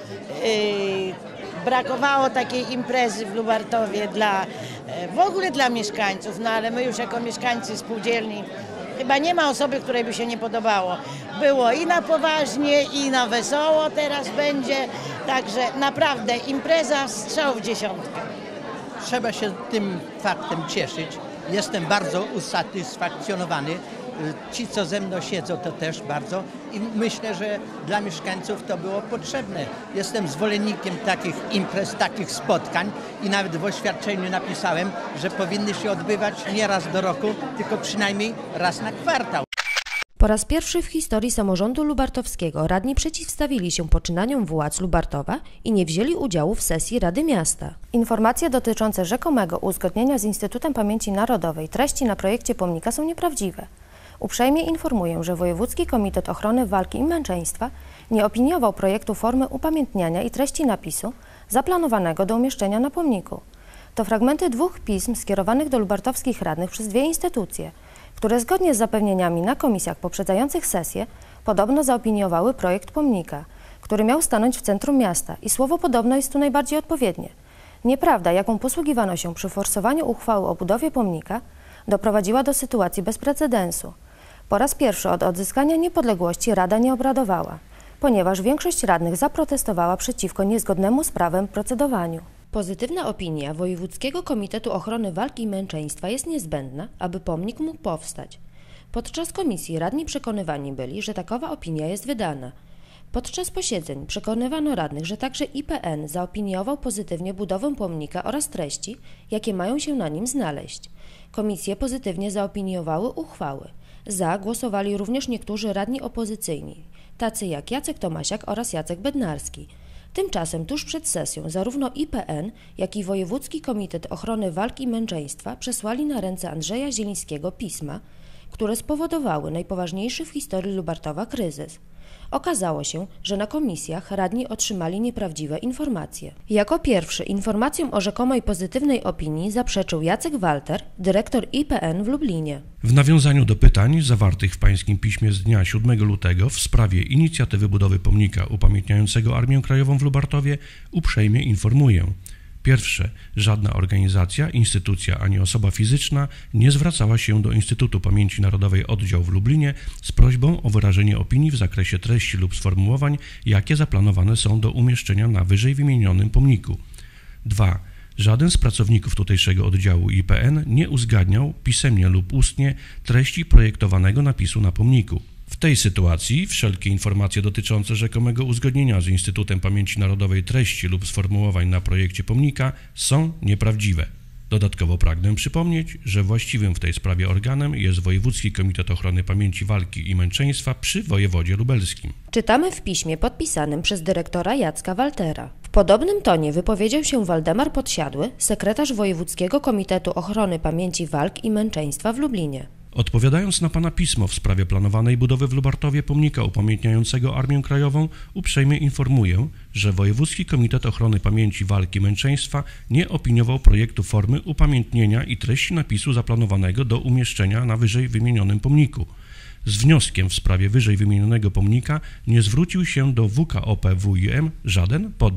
Yy, brakowało takiej imprezy w Lubartowie dla, w ogóle dla mieszkańców, no ale my już jako mieszkańcy spółdzielni chyba nie ma osoby, której by się nie podobało. Było i na poważnie, i na wesoło teraz będzie, także naprawdę impreza strzał w dziesiątkę. Trzeba się tym faktem cieszyć. Jestem bardzo usatysfakcjonowany. Ci, co ze mną siedzą, to też bardzo i myślę, że dla mieszkańców to było potrzebne. Jestem zwolennikiem takich imprez, takich spotkań i nawet w oświadczeniu napisałem, że powinny się odbywać nie raz do roku, tylko przynajmniej raz na kwartał. Po raz pierwszy w historii samorządu lubartowskiego radni przeciwstawili się poczynaniom władz Lubartowa i nie wzięli udziału w sesji Rady Miasta. Informacje dotyczące rzekomego uzgodnienia z Instytutem Pamięci Narodowej treści na projekcie pomnika są nieprawdziwe. Uprzejmie informuję, że Wojewódzki Komitet Ochrony Walki i Męczeństwa nie opiniował projektu formy upamiętniania i treści napisu zaplanowanego do umieszczenia na pomniku. To fragmenty dwóch pism skierowanych do lubartowskich radnych przez dwie instytucje, które zgodnie z zapewnieniami na komisjach poprzedzających sesję podobno zaopiniowały projekt pomnika, który miał stanąć w centrum miasta i słowo podobno jest tu najbardziej odpowiednie. Nieprawda, jaką posługiwano się przy forsowaniu uchwały o budowie pomnika, doprowadziła do sytuacji bez precedensu. Po raz pierwszy od odzyskania niepodległości Rada nie obradowała, ponieważ większość radnych zaprotestowała przeciwko niezgodnemu z prawem procedowaniu. Pozytywna opinia Wojewódzkiego Komitetu Ochrony Walki i Męczeństwa jest niezbędna, aby pomnik mógł powstać. Podczas komisji radni przekonywani byli, że takowa opinia jest wydana. Podczas posiedzeń przekonywano radnych, że także I P N zaopiniował pozytywnie budowę pomnika oraz treści, jakie mają się na nim znaleźć. Komisje pozytywnie zaopiniowały uchwały. Za głosowali również niektórzy radni opozycyjni, tacy jak Jacek Tomasiak oraz Jacek Bednarski. Tymczasem tuż przed sesją zarówno I P N, jak i Wojewódzki Komitet Ochrony Walki i Męczeństwa przesłali na ręce Andrzeja Zielińskiego pisma, które spowodowały najpoważniejszy w historii Lubartowa kryzys. Okazało się, że na komisjach radni otrzymali nieprawdziwe informacje. Jako pierwszy informacjom o rzekomej pozytywnej opinii zaprzeczył Jacek Walter, dyrektor I P N w Lublinie. W nawiązaniu do pytań zawartych w pańskim piśmie z dnia siódmego lutego w sprawie inicjatywy budowy pomnika upamiętniającego Armię Krajową w Lubartowie uprzejmie informuję. Pierwsze, żadna organizacja, instytucja ani osoba fizyczna nie zwracała się do Instytutu Pamięci Narodowej Oddział w Lublinie z prośbą o wyrażenie opinii w zakresie treści lub sformułowań, jakie zaplanowane są do umieszczenia na wyżej wymienionym pomniku. Dwa. Żaden z pracowników tutejszego oddziału I P N nie uzgadniał pisemnie lub ustnie treści projektowanego napisu na pomniku. W tej sytuacji wszelkie informacje dotyczące rzekomego uzgodnienia z Instytutem Pamięci Narodowej treści lub sformułowań na projekcie pomnika są nieprawdziwe. Dodatkowo pragnę przypomnieć, że właściwym w tej sprawie organem jest Wojewódzki Komitet Ochrony Pamięci Walki i Męczeństwa przy wojewodzie lubelskim. Czytamy w piśmie podpisanym przez dyrektora Jacka Waltera. W podobnym tonie wypowiedział się Waldemar Podsiadły, sekretarz Wojewódzkiego Komitetu Ochrony Pamięci Walk i Męczeństwa w Lublinie. Odpowiadając na pana pismo w sprawie planowanej budowy w Lubartowie pomnika upamiętniającego Armię Krajową, uprzejmie informuję, że Wojewódzki Komitet Ochrony Pamięci Walki i Męczeństwa nie opiniował projektu formy upamiętnienia i treści napisu zaplanowanego do umieszczenia na wyżej wymienionym pomniku. Z wnioskiem w sprawie wyżej wymienionego pomnika nie zwrócił się do W K O P W I M żaden podmiot.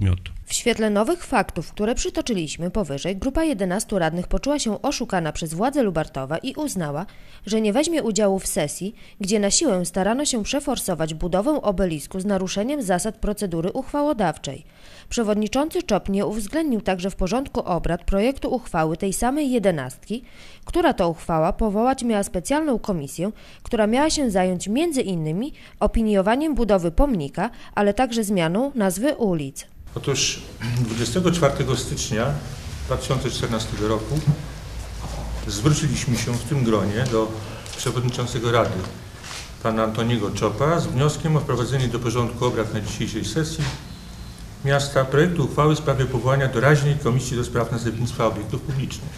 W świetle nowych faktów, które przytoczyliśmy powyżej, grupa jedenastu radnych poczuła się oszukana przez władze Lubartowa i uznała, że nie weźmie udziału w sesji, gdzie na siłę starano się przeforsować budowę obelisku z naruszeniem zasad procedury uchwałodawczej. Przewodniczący Czop nie uwzględnił także w porządku obrad projektu uchwały tej samej jedenastki, która to uchwała powołać miała specjalną komisję, która miała się zająć między innymi opiniowaniem budowy pomnika, ale także zmianą nazwy ulic. Otóż dwudziestego czwartego stycznia dwa tysiące czternastego roku zwróciliśmy się w tym gronie do przewodniczącego Rady, pana Antoniego Czopa, z wnioskiem o wprowadzenie do porządku obrad na dzisiejszej sesji miasta projektu uchwały w sprawie powołania doraźnej Komisji do Spraw Nazewnictwa Obiektów Publicznych.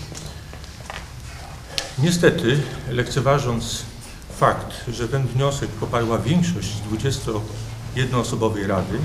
Niestety, lekceważąc fakt, że ten wniosek poparła większość dwudziestojednoosobowej Rady,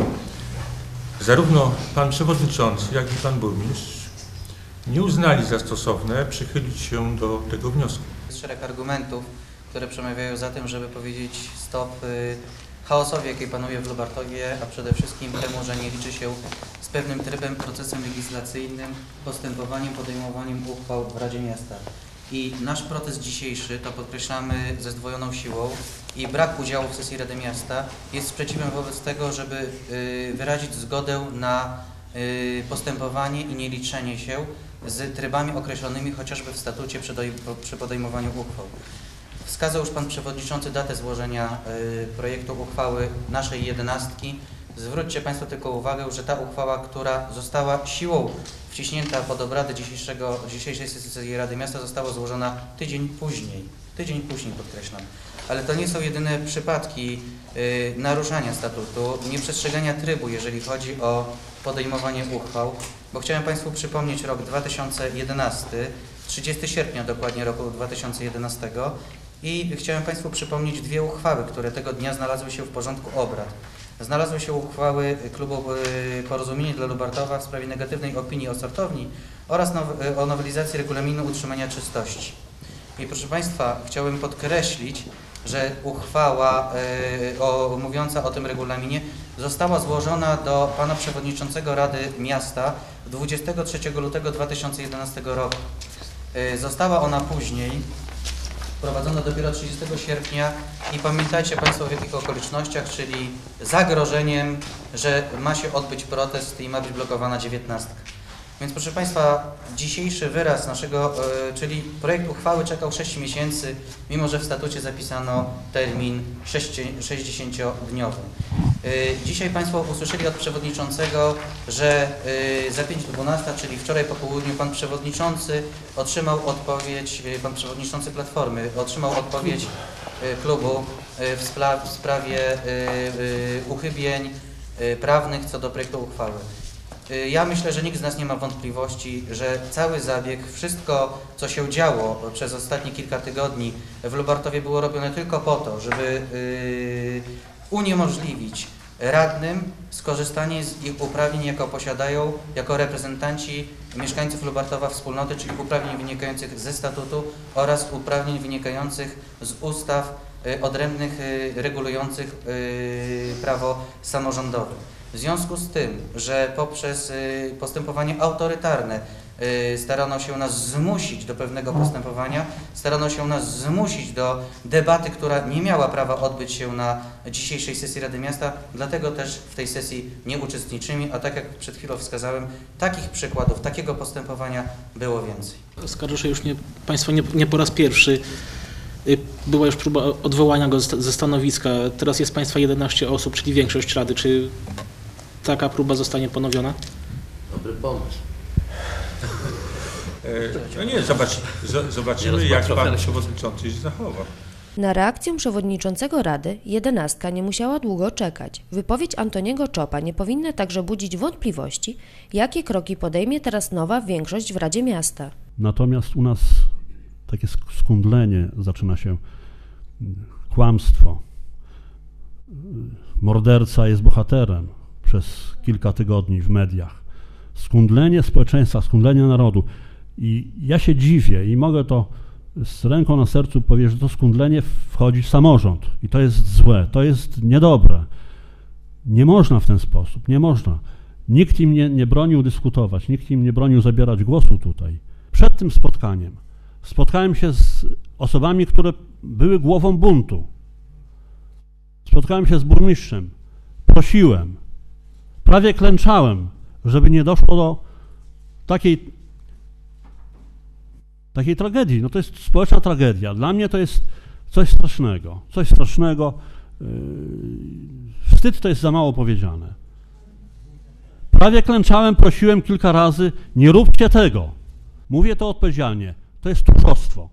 zarówno pan przewodniczący, jak i pan burmistrz nie uznali za stosowne przychylić się do tego wniosku. Jest szereg argumentów, które przemawiają za tym, żeby powiedzieć stop chaosowi, jaki panuje w Lubartowie, a przede wszystkim temu, że nie liczy się z pewnym trybem, procesem legislacyjnym, postępowaniem, podejmowaniem uchwał w Radzie Miasta. I nasz protest dzisiejszy, to podkreślamy ze zdwojoną siłą, i brak udziału w sesji Rady Miasta jest sprzeciwem wobec tego, żeby y, wyrazić zgodę na y, postępowanie i nieliczenie się z trybami określonymi chociażby w statucie przy, doj, przy podejmowaniu uchwał. Wskazał już pan przewodniczący datę złożenia y, projektu uchwały naszej jedenastki. Zwróćcie państwo tylko uwagę, że ta uchwała, która została siłą wciśnięta pod obrady dzisiejszego, dzisiejszej sesji Rady Miasta, została złożona tydzień później. Tydzień później, podkreślam. Ale to nie są jedyne przypadki y, naruszania statutu, nieprzestrzegania trybu, jeżeli chodzi o podejmowanie uchwał, bo chciałem państwu przypomnieć rok dwa tysiące jedenasty, trzydziestego sierpnia dokładnie roku dwa tysiące jedenastego, i chciałem państwu przypomnieć dwie uchwały, które tego dnia znalazły się w porządku obrad. Znalazły się uchwały klubu Porozumienie dla Lubartowa w sprawie negatywnej opinii o sortowni oraz now o nowelizacji regulaminu utrzymania czystości. I proszę państwa, chciałbym podkreślić, że uchwała y, o, mówiąca o tym regulaminie została złożona do pana przewodniczącego Rady Miasta dwudziestego trzeciego lutego dwa tysiące jedenastego roku. Y, została ona później wprowadzona dopiero trzydziestego sierpnia i pamiętajcie państwo w jakich okolicznościach, czyli zagrożeniem, że ma się odbyć protest i ma być blokowana dziewiętnastka. Więc proszę państwa, dzisiejszy wyraz naszego, y, czyli projekt uchwały czekał sześć miesięcy, mimo że w statucie zapisano termin sześćdziesięciodniowy. Y, dzisiaj państwo usłyszeli od przewodniczącego, że y, za pięć do dwunastej, czyli wczoraj po południu, pan przewodniczący otrzymał odpowiedź, y, pan przewodniczący Platformy otrzymał odpowiedź y, klubu y, w, spra w sprawie y, y, uchybień y, prawnych co do projektu uchwały. Ja myślę, że nikt z nas nie ma wątpliwości, że cały zabieg, wszystko co się działo przez ostatnie kilka tygodni w Lubartowie było robione tylko po to, żeby yy, uniemożliwić radnym skorzystanie z ich uprawnień, jaką posiadają jako reprezentanci mieszkańców Lubartowa wspólnoty, czyli uprawnień wynikających ze statutu oraz uprawnień wynikających z ustaw yy, odrębnych yy, regulujących yy, prawo samorządowe. W związku z tym, że poprzez y, postępowanie autorytarne y, starano się nas zmusić do pewnego postępowania, starano się nas zmusić do debaty, która nie miała prawa odbyć się na dzisiejszej sesji Rady Miasta, dlatego też w tej sesji nie uczestniczymy, a tak jak przed chwilą wskazałem, takich przykładów, takiego postępowania było więcej. Skarżę się już nie, państwo nie, nie po raz pierwszy. Była już próba odwołania go ze stanowiska, teraz jest państwa jedenaście osób, czyli większość Rady. Czy taka próba zostanie ponowiona? Dobry pomysł. No nie, zobacz, zobaczymy jak pan przewodniczący się zachowa. Na reakcję przewodniczącego Rady jedenastka nie musiała długo czekać. Wypowiedź Antoniego Czopa nie powinna także budzić wątpliwości, jakie kroki podejmie teraz nowa większość w Radzie Miasta. Natomiast u nas takie skundlenie zaczyna się, kłamstwo. Morderca jest bohaterem przez kilka tygodni w mediach. Skundlenie społeczeństwa, skundlenie narodu. I ja się dziwię i mogę to z ręką na sercu powiedzieć, że to skundlenie wchodzi w samorząd i to jest złe, to jest niedobre. Nie można w ten sposób, nie można. Nikt im nie, nie bronił dyskutować, nikt im nie bronił zabierać głosu tutaj. Przed tym spotkaniem spotkałem się z osobami, które były głową buntu. Spotkałem się z burmistrzem, prosiłem, prawie klęczałem, żeby nie doszło do takiej, takiej tragedii. No to jest społeczna tragedia. Dla mnie to jest coś strasznego, coś strasznego. Yy, wstyd to jest za mało powiedziane. Prawie klęczałem, prosiłem kilka razy, nie róbcie tego. Mówię to odpowiedzialnie. To jest tchórzostwo.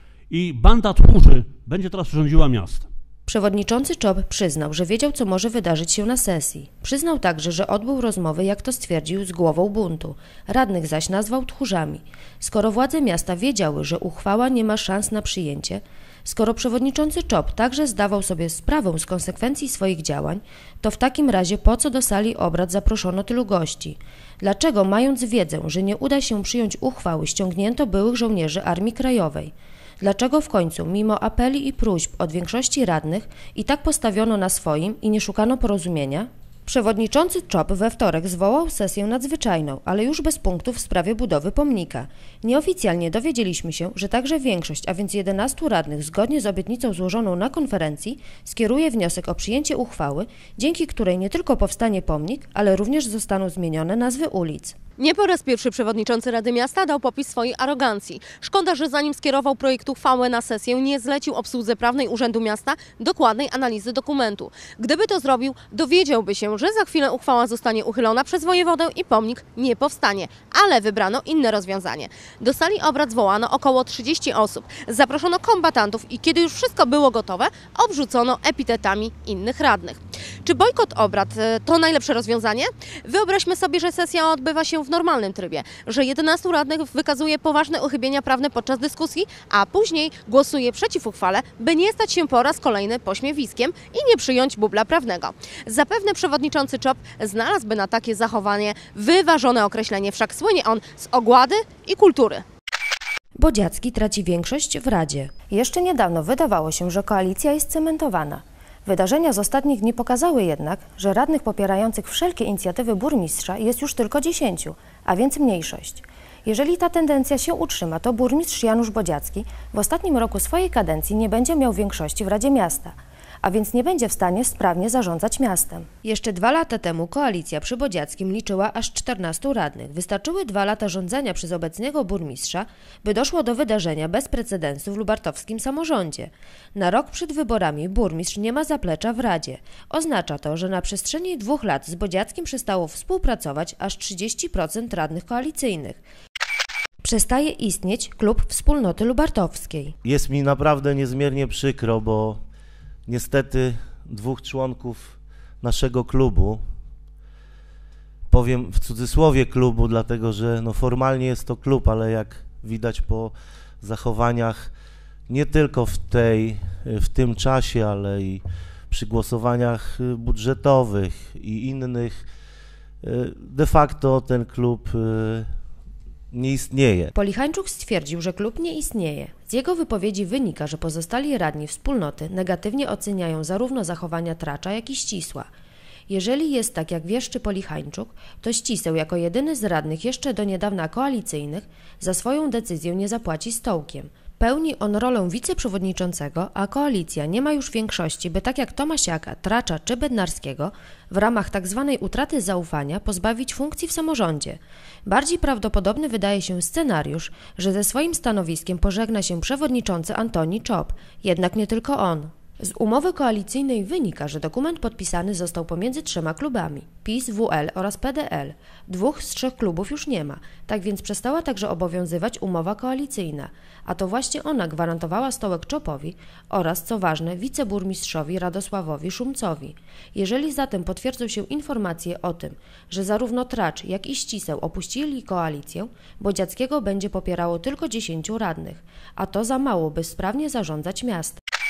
I banda tchórzy będzie teraz rządziła miastem. Przewodniczący Czop przyznał, że wiedział, co może wydarzyć się na sesji. Przyznał także, że odbył rozmowy, jak to stwierdził, z głową buntu. Radnych zaś nazwał tchórzami. Skoro władze miasta wiedziały, że uchwała nie ma szans na przyjęcie, skoro przewodniczący Czop także zdawał sobie sprawę z konsekwencji swoich działań, to w takim razie po co do sali obrad zaproszono tylu gości? Dlaczego, mając wiedzę, że nie uda się przyjąć uchwały, ściągnięto byłych żołnierzy Armii Krajowej? Dlaczego w końcu, mimo apeli i próśb od większości radnych, i tak postawiono na swoim i nie szukano porozumienia? Przewodniczący Czop we wtorek zwołał sesję nadzwyczajną, ale już bez punktów w sprawie budowy pomnika. Nieoficjalnie dowiedzieliśmy się, że także większość, a więc jedenastu radnych, zgodnie z obietnicą złożoną na konferencji, skieruje wniosek o przyjęcie uchwały, dzięki której nie tylko powstanie pomnik, ale również zostaną zmienione nazwy ulic. Nie po raz pierwszy przewodniczący Rady Miasta dał popis swojej arogancji. Szkoda, że zanim skierował projekt uchwały na sesję, nie zlecił obsłudze prawnej Urzędu Miasta dokładnej analizy dokumentu. Gdyby to zrobił, dowiedziałby się, że za chwilę uchwała zostanie uchylona przez wojewodę i pomnik nie powstanie, ale wybrano inne rozwiązanie. Do sali obrad zwołano około trzydziestu osób, zaproszono kombatantów i kiedy już wszystko było gotowe, obrzucono epitetami innych radnych. Czy bojkot obrad to najlepsze rozwiązanie? Wyobraźmy sobie, że sesja odbywa się w normalnym trybie, że jedenastu radnych wykazuje poważne uchybienia prawne podczas dyskusji, a później głosuje przeciw uchwale, by nie stać się po raz kolejny pośmiewiskiem i nie przyjąć bubla prawnego. Zapewne przewodniczący Czop znalazłby na takie zachowanie wyważone określenie, wszak słynie on z ogłady i kultury. Bodziacki traci większość w Radzie. Jeszcze niedawno wydawało się, że koalicja jest cementowana. Wydarzenia z ostatnich dni pokazały jednak, że radnych popierających wszelkie inicjatywy burmistrza jest już tylko dziesięciu, a więc mniejszość. Jeżeli ta tendencja się utrzyma, to burmistrz Janusz Bodziacki w ostatnim roku swojej kadencji nie będzie miał większości w Radzie Miasta, a więc nie będzie w stanie sprawnie zarządzać miastem. Jeszcze dwa lata temu koalicja przy Bodziackim liczyła aż czternastu radnych. Wystarczyły dwa lata rządzenia przez obecnego burmistrza, by doszło do wydarzenia bez precedensu w lubartowskim samorządzie. Na rok przed wyborami burmistrz nie ma zaplecza w Radzie. Oznacza to, że na przestrzeni dwóch lat z Bodziackim przestało współpracować aż trzydzieści procent radnych koalicyjnych. Przestaje istnieć klub Wspólnoty Lubartowskiej. Jest mi naprawdę niezmiernie przykro, bo niestety dwóch członków naszego klubu, powiem w cudzysłowie klubu, dlatego że no formalnie jest to klub, ale jak widać po zachowaniach nie tylko w, tej, w tym czasie, ale i przy głosowaniach budżetowych i innych, de facto ten klub nie istnieje. Polichańczuk stwierdził, że klub nie istnieje. Z jego wypowiedzi wynika, że pozostali radni wspólnoty negatywnie oceniają zarówno zachowania Tracza, jak i Ścisła. Jeżeli jest tak, jak wieszczy Polichańczuk, to Ścisł jako jedyny z radnych jeszcze do niedawna koalicyjnych za swoją decyzję nie zapłaci stołkiem. Pełni on rolę wiceprzewodniczącego, a koalicja nie ma już większości, by tak jak Tomasiaka, Tracza czy Bednarskiego w ramach tzw. utraty zaufania pozbawić funkcji w samorządzie. Bardziej prawdopodobny wydaje się scenariusz, że ze swoim stanowiskiem pożegna się przewodniczący Antoni Czop, jednak nie tylko on. Z umowy koalicyjnej wynika, że dokument podpisany został pomiędzy trzema klubami PiS, W L oraz P D L. Dwóch z trzech klubów już nie ma, tak więc przestała także obowiązywać umowa koalicyjna, a to właśnie ona gwarantowała stołek Czopowi oraz, co ważne, wiceburmistrzowi Radosławowi Szumcowi. Jeżeli zatem potwierdzą się informacje o tym, że zarówno Tracz, jak i Ścisł opuścili koalicję, Bodziackiego będzie popierało tylko dziesięciu radnych, a to za mało, by sprawnie zarządzać miastem.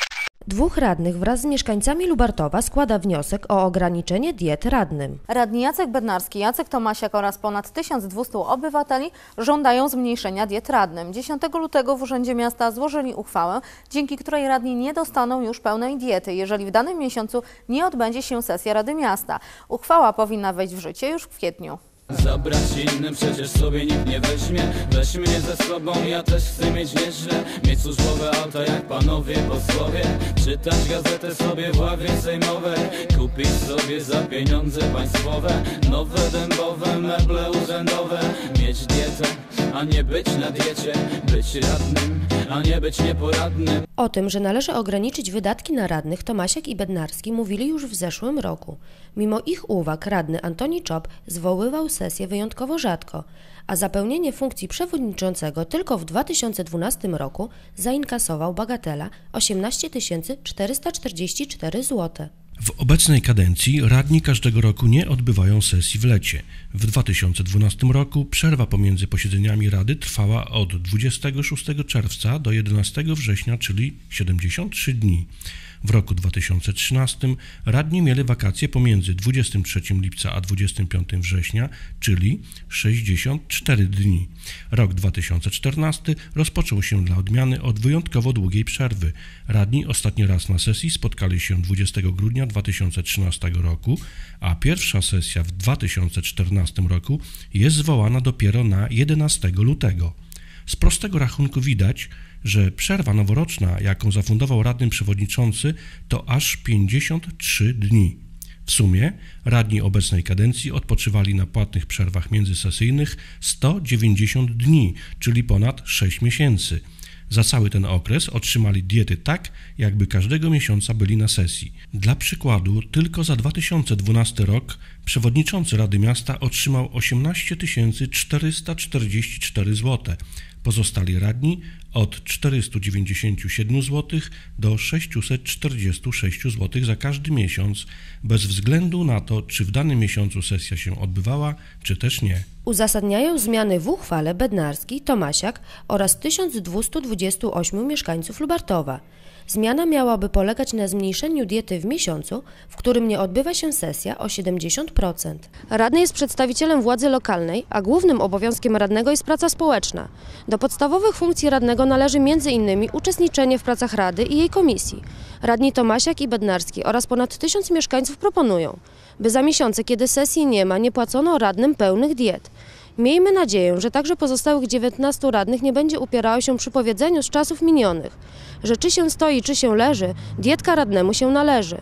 Dwóch radnych wraz z mieszkańcami Lubartowa składa wniosek o ograniczenie diet radnym. Radni Jacek Bednarski, Jacek Tomasiak oraz ponad tysiąc dwieście obywateli żądają zmniejszenia diet radnym. dziesiątego lutego w Urzędzie Miasta złożyli uchwałę, dzięki której radni nie dostaną już pełnej diety, jeżeli w danym miesiącu nie odbędzie się sesja Rady Miasta. Uchwała powinna wejść w życie już w kwietniu. Zabrać innym przecież sobie nikt nie weźmie. Weź mnie ze sobą, ja też chcę mieć nieźle. Mieć służbowe auto jak panowie posłowie. Czytać gazetę sobie w ławie sejmowej. Kupić sobie za pieniądze państwowe nowe dębowe meble urzędowe. Mieć dietę, a nie być na diecie. Być radnym, a nie być nieporadnym. O tym, że należy ograniczyć wydatki na radnych, Tomasiak i Bednarski mówili już w zeszłym roku. Mimo ich uwag radny Antoni Czop zwoływał sesję wyjątkowo rzadko, a za pełnienie funkcji przewodniczącego tylko w dwa tysiące dwunastym roku zainkasował bagatela osiemnaście tysięcy czterysta czterdzieści cztery złote. W obecnej kadencji radni każdego roku nie odbywają sesji w lecie. W dwa tysiące dwunastym roku przerwa pomiędzy posiedzeniami Rady trwała od dwudziestego szóstego czerwca do jedenastego września, czyli siedemdziesiąt trzy dni. W roku dwa tysiące trzynastym radni mieli wakacje pomiędzy dwudziestego trzeciego lipca a dwudziestego piątego września, czyli sześćdziesiąt cztery dni. Rok dwa tysiące czternasty rozpoczął się dla odmiany od wyjątkowo długiej przerwy. Radni ostatni raz na sesji spotkali się dwudziestego grudnia dwa tysiące trzynastego roku, a pierwsza sesja w dwa tysiące czternastym roku jest zwołana dopiero na jedenastego lutego. Z prostego rachunku widać, że przerwa noworoczna, jaką zafundował radny przewodniczący, to aż pięćdziesiąt trzy dni. W sumie radni obecnej kadencji odpoczywali na płatnych przerwach międzysesyjnych sto dziewięćdziesiąt dni, czyli ponad sześć miesięcy. Za cały ten okres otrzymali diety tak, jakby każdego miesiąca byli na sesji. Dla przykładu, tylko za dwa tysiące dwunasty rok przewodniczący Rady Miasta otrzymał osiemnaście tysięcy czterysta czterdzieści cztery złote. Pozostali radni od czterysta dziewięćdziesiąt siedem złotych do sześćset czterdzieści sześć złotych za każdy miesiąc, bez względu na to, czy w danym miesiącu sesja się odbywała, czy też nie. Uzasadniają zmiany w uchwale Bednarski, Tomasiak oraz tysiąc dwieście dwadzieścia osiem mieszkańców Lubartowa. Zmiana miałaby polegać na zmniejszeniu diety w miesiącu, w którym nie odbywa się sesja, o siedemdziesiąt procent. Radny jest przedstawicielem władzy lokalnej, a głównym obowiązkiem radnego jest praca społeczna. Do podstawowych funkcji radnego należy między innymi uczestniczenie w pracach Rady i jej komisji. Radni Tomasiak i Bednarski oraz ponad tysiąc mieszkańców proponują, by za miesiące, kiedy sesji nie ma, nie płacono radnym pełnych diet. Miejmy nadzieję, że także pozostałych dziewiętnastu radnych nie będzie upierało się przy powiedzeniu z czasów minionych, że czy się stoi, czy się leży, dietka radnemu się należy.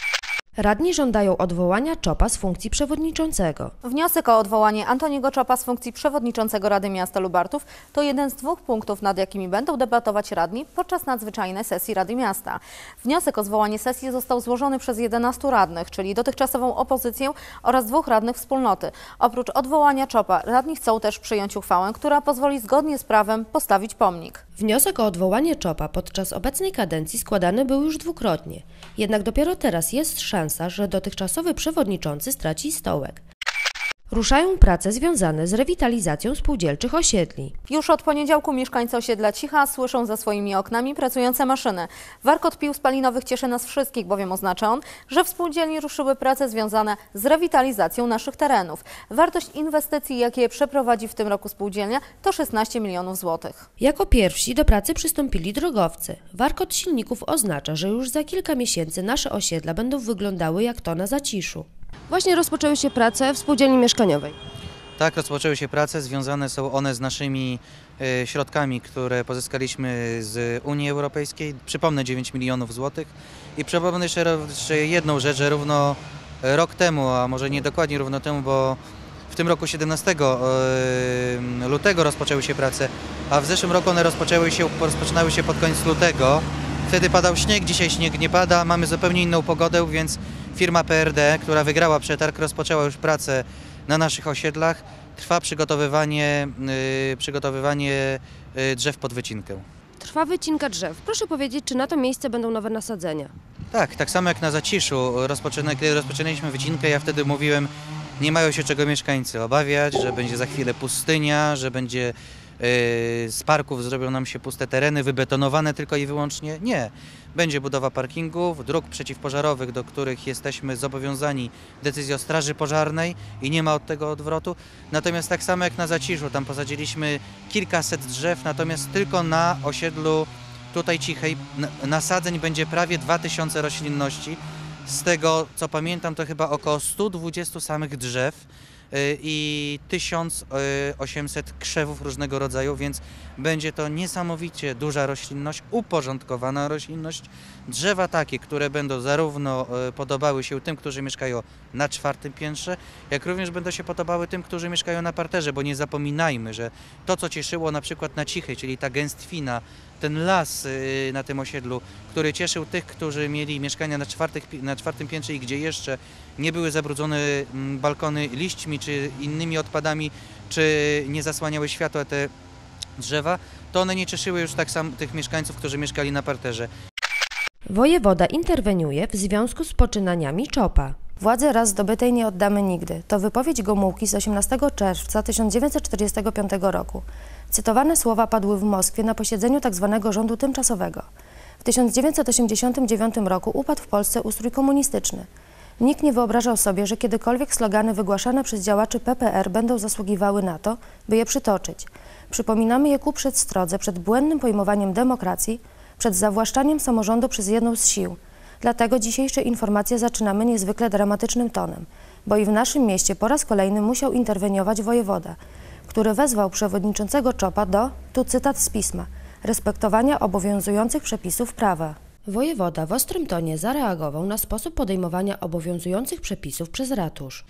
Radni żądają odwołania Czopa z funkcji przewodniczącego. Wniosek o odwołanie Antoniego Czopa z funkcji przewodniczącego Rady Miasta Lubartów to jeden z dwóch punktów, nad jakimi będą debatować radni podczas nadzwyczajnej sesji Rady Miasta. Wniosek o zwołanie sesji został złożony przez jedenastu radnych, czyli dotychczasową opozycję oraz dwóch radnych wspólnoty. Oprócz odwołania Czopa, radni chcą też przyjąć uchwałę, która pozwoli zgodnie z prawem postawić pomnik. Wniosek o odwołanie Czopa podczas obecnej kadencji składany był już dwukrotnie. Jednak dopiero teraz jest szansa, że dotychczasowy przewodniczący straci stołek. Ruszają prace związane z rewitalizacją spółdzielczych osiedli. Już od poniedziałku mieszkańcy osiedla Cicha słyszą za swoimi oknami pracujące maszyny. Warkot pił spalinowych cieszy nas wszystkich, bowiem oznacza on, że w spółdzielni ruszyły prace związane z rewitalizacją naszych terenów. Wartość inwestycji, jakie przeprowadzi w tym roku spółdzielnia, to szesnaście milionów złotych. Jako pierwsi do pracy przystąpili drogowcy. Warkot silników oznacza, że już za kilka miesięcy nasze osiedla będą wyglądały jak to na Zaciszu. Właśnie rozpoczęły się prace w spółdzielni mieszkaniowej. Tak, rozpoczęły się prace, związane są one z naszymi y, środkami, które pozyskaliśmy z Unii Europejskiej. Przypomnę, dziewięć milionów złotych. I przypomnę jeszcze, jeszcze jedną rzecz, że równo rok temu, a może nie dokładnie równo temu, bo w tym roku siedemnastego lutego rozpoczęły się prace, a w zeszłym roku one rozpoczęły się, rozpoczynały się pod koniec lutego. Wtedy padał śnieg, dzisiaj śnieg nie pada, mamy zupełnie inną pogodę, więc firma P R D, która wygrała przetarg, rozpoczęła już pracę na naszych osiedlach. Trwa przygotowywanie, yy, przygotowywanie yy, drzew pod wycinkę. Trwa wycinka drzew. Proszę powiedzieć, czy na to miejsce będą nowe nasadzenia? Tak, tak samo jak na Zaciszu. Rozpoczyna, kiedy rozpoczynaliśmy wycinkę, ja wtedy mówiłem, nie mają się czego mieszkańcy obawiać, że będzie za chwilę pustynia, że będzie z parków zrobią nam się puste tereny, wybetonowane tylko i wyłącznie. Nie. Będzie budowa parkingów, dróg przeciwpożarowych, do których jesteśmy zobowiązani decyzją Straży Pożarnej i nie ma od tego odwrotu. Natomiast tak samo jak na Zaciszu, tam posadziliśmy kilkaset drzew, natomiast tylko na osiedlu tutaj Cichej nasadzeń będzie prawie dwa tysiące roślinności. Z tego, co pamiętam, to chyba około stu dwudziestu samych drzew i tysiąc osiemset krzewów różnego rodzaju, więc będzie to niesamowicie duża roślinność, uporządkowana roślinność. Drzewa takie, które będą zarówno podobały się tym, którzy mieszkają na czwartym piętrze, jak również będą się podobały tym, którzy mieszkają na parterze, bo nie zapominajmy, że to, co cieszyło na przykład na Cichej, czyli ta gęstwina, ten las na tym osiedlu, który cieszył tych, którzy mieli mieszkania na, czwartych, na czwartym piętrze i gdzie jeszcze nie były zabrudzone balkony liśćmi czy innymi odpadami, czy nie zasłaniały światła te drzewa, to one nie cieszyły już tak samo tych mieszkańców, którzy mieszkali na parterze. Wojewoda interweniuje w związku z poczynaniami Czopa. Władzy raz zdobytej nie oddamy nigdy. To wypowiedź Gomułki z osiemnastego czerwca tysiąc dziewięćset czterdziestego piątego roku. Cytowane słowa padły w Moskwie na posiedzeniu tzw. rządu tymczasowego. W tysiąc dziewięćset osiemdziesiątym dziewiątym roku upadł w Polsce ustrój komunistyczny. Nikt nie wyobrażał sobie, że kiedykolwiek slogany wygłaszane przez działaczy P P R będą zasługiwały na to, by je przytoczyć. Przypominamy je ku przestrodze przed błędnym pojmowaniem demokracji, przed zawłaszczaniem samorządu przez jedną z sił. Dlatego dzisiejsze informacje zaczynamy niezwykle dramatycznym tonem, bo i w naszym mieście po raz kolejny musiał interweniować wojewoda, który wezwał przewodniczącego Czopa do, tu cytat z pisma, respektowania obowiązujących przepisów prawa. Wojewoda w ostrym tonie zareagował na sposób podejmowania obowiązujących przepisów przez ratusz.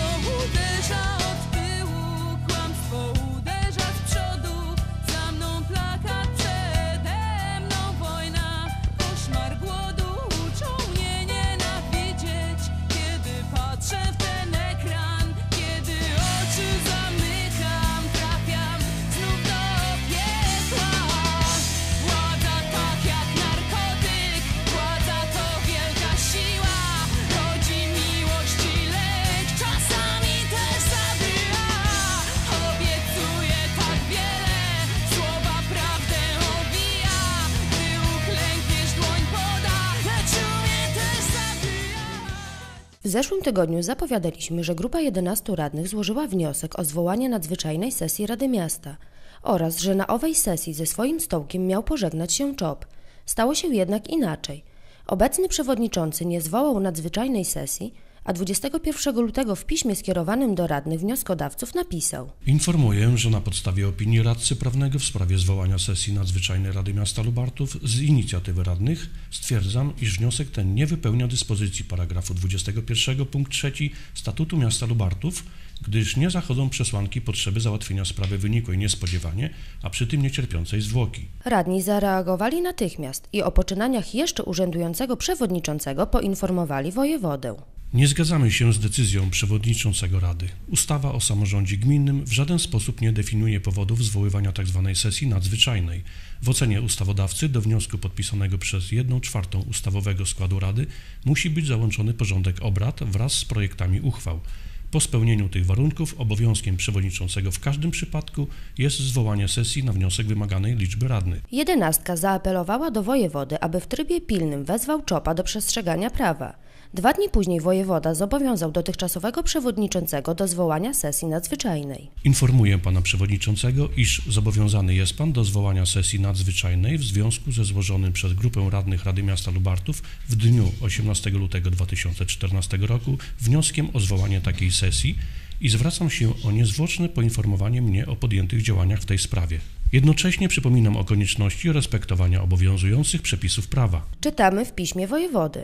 W zeszłym tygodniu zapowiadaliśmy, że grupa jedenastu radnych złożyła wniosek o zwołanie nadzwyczajnej sesji Rady Miasta oraz, że na owej sesji ze swoim stołkiem miał pożegnać się Czop. Stało się jednak inaczej. Obecny przewodniczący nie zwołał nadzwyczajnej sesji, a dwudziestego pierwszego lutego w piśmie skierowanym do radnych wnioskodawców napisał: Informuję, że na podstawie opinii radcy prawnego w sprawie zwołania sesji nadzwyczajnej Rady Miasta Lubartów z inicjatywy radnych stwierdzam, iż wniosek ten nie wypełnia dyspozycji paragrafu dwudziestego pierwszego punkt trzeci Statutu Miasta Lubartów, gdyż nie zachodzą przesłanki potrzeby załatwienia sprawy wynikłej niespodziewanie, a przy tym niecierpiącej zwłoki. Radni zareagowali natychmiast i o poczynaniach jeszcze urzędującego przewodniczącego poinformowali wojewodę. Nie zgadzamy się z decyzją przewodniczącego Rady. Ustawa o samorządzie gminnym w żaden sposób nie definiuje powodów zwoływania tzw. sesji nadzwyczajnej. W ocenie ustawodawcy do wniosku podpisanego przez jedną czwartą ustawowego składu Rady musi być załączony porządek obrad wraz z projektami uchwał. Po spełnieniu tych warunków obowiązkiem przewodniczącego w każdym przypadku jest zwołanie sesji na wniosek wymaganej liczby radnych. Jedenastka zaapelowała do wojewody, aby w trybie pilnym wezwał Czopa do przestrzegania prawa. Dwa dni później wojewoda zobowiązał dotychczasowego przewodniczącego do zwołania sesji nadzwyczajnej. Informuję pana przewodniczącego, iż zobowiązany jest pan do zwołania sesji nadzwyczajnej w związku ze złożonym przez grupę radnych Rady Miasta Lubartów w dniu osiemnastego lutego dwa tysiące czternastego roku wnioskiem o zwołanie takiej sesji i zwracam się o niezwłoczne poinformowanie mnie o podjętych działaniach w tej sprawie. Jednocześnie przypominam o konieczności respektowania obowiązujących przepisów prawa. Czytamy w piśmie wojewody.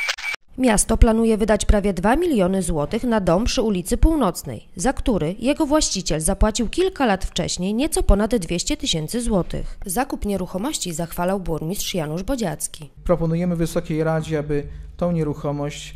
Miasto planuje wydać prawie dwa miliony złotych na dom przy ulicy Północnej, za który jego właściciel zapłacił kilka lat wcześniej nieco ponad dwieście tysięcy złotych. Zakup nieruchomości zachwalał burmistrz Janusz Bodziacki. Proponujemy Wysokiej Radzie, aby tą nieruchomość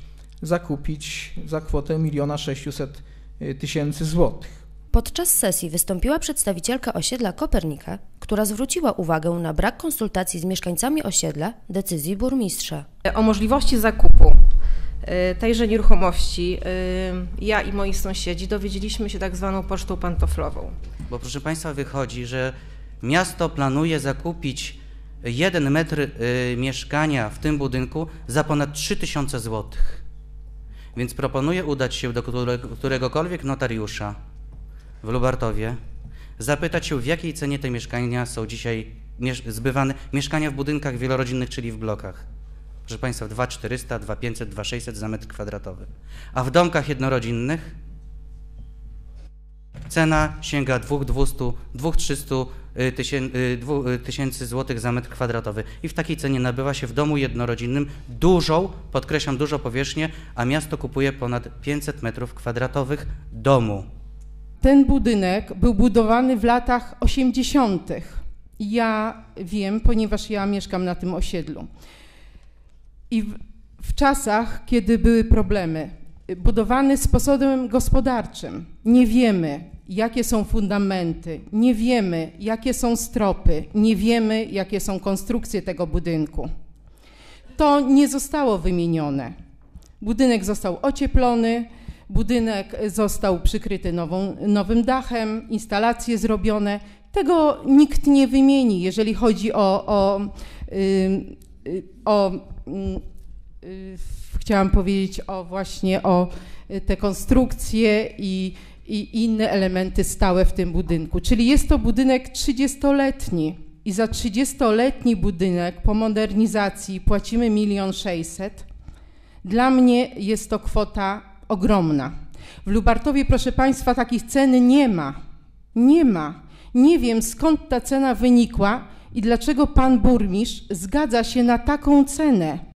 zakupić za kwotę miliona sześciuset tysięcy złotych. Podczas sesji wystąpiła przedstawicielka osiedla Kopernika, która zwróciła uwagę na brak konsultacji z mieszkańcami osiedla decyzji burmistrza. O możliwości zakupu tejże nieruchomości ja i moi sąsiedzi dowiedzieliśmy się tak zwaną pocztą pantoflową. Bo proszę Państwa, wychodzi, że miasto planuje zakupić jeden metr y, mieszkania w tym budynku za ponad trzy tysiące złotych. Więc proponuję udać się do którego, któregokolwiek notariusza w Lubartowie, zapytać się, w jakiej cenie te mieszkania są dzisiaj miesz zbywane, mieszkania w budynkach wielorodzinnych, czyli w blokach. Proszę Państwa, dwa tysiące czterysta, dwa tysiące pięćset, dwa tysiące sześćset za metr kwadratowy. A w domkach jednorodzinnych cena sięga dwa tysiące trzysta tysięcy złotych za metr kwadratowy. I w takiej cenie nabywa się w domu jednorodzinnym dużą, podkreślam, dużą powierzchnię, a miasto kupuje ponad pięćset metrów kwadratowych domu. Ten budynek był budowany w latach osiemdziesiątych. Ja wiem, ponieważ ja mieszkam na tym osiedlu. I w, w czasach, kiedy były problemy, budowany sposobem gospodarczym, nie wiemy, jakie są fundamenty, nie wiemy, jakie są stropy, nie wiemy, jakie są konstrukcje tego budynku. To nie zostało wymienione. Budynek został ocieplony, budynek został przykryty nową, nowym dachem, instalacje zrobione. Tego nikt nie wymieni, jeżeli chodzi o, o, yy, o yy, chciałam powiedzieć o właśnie o te konstrukcje i, i inne elementy stałe w tym budynku. Czyli jest to budynek trzydziestoletni i za trzydziestoletni budynek po modernizacji płacimy milion sześćset. Dla mnie jest to kwota ogromna. W Lubartowie, proszę Państwa, takich cen nie ma. Nie ma. Nie wiem, skąd ta cena wynikła i dlaczego pan burmistrz zgadza się na taką cenę.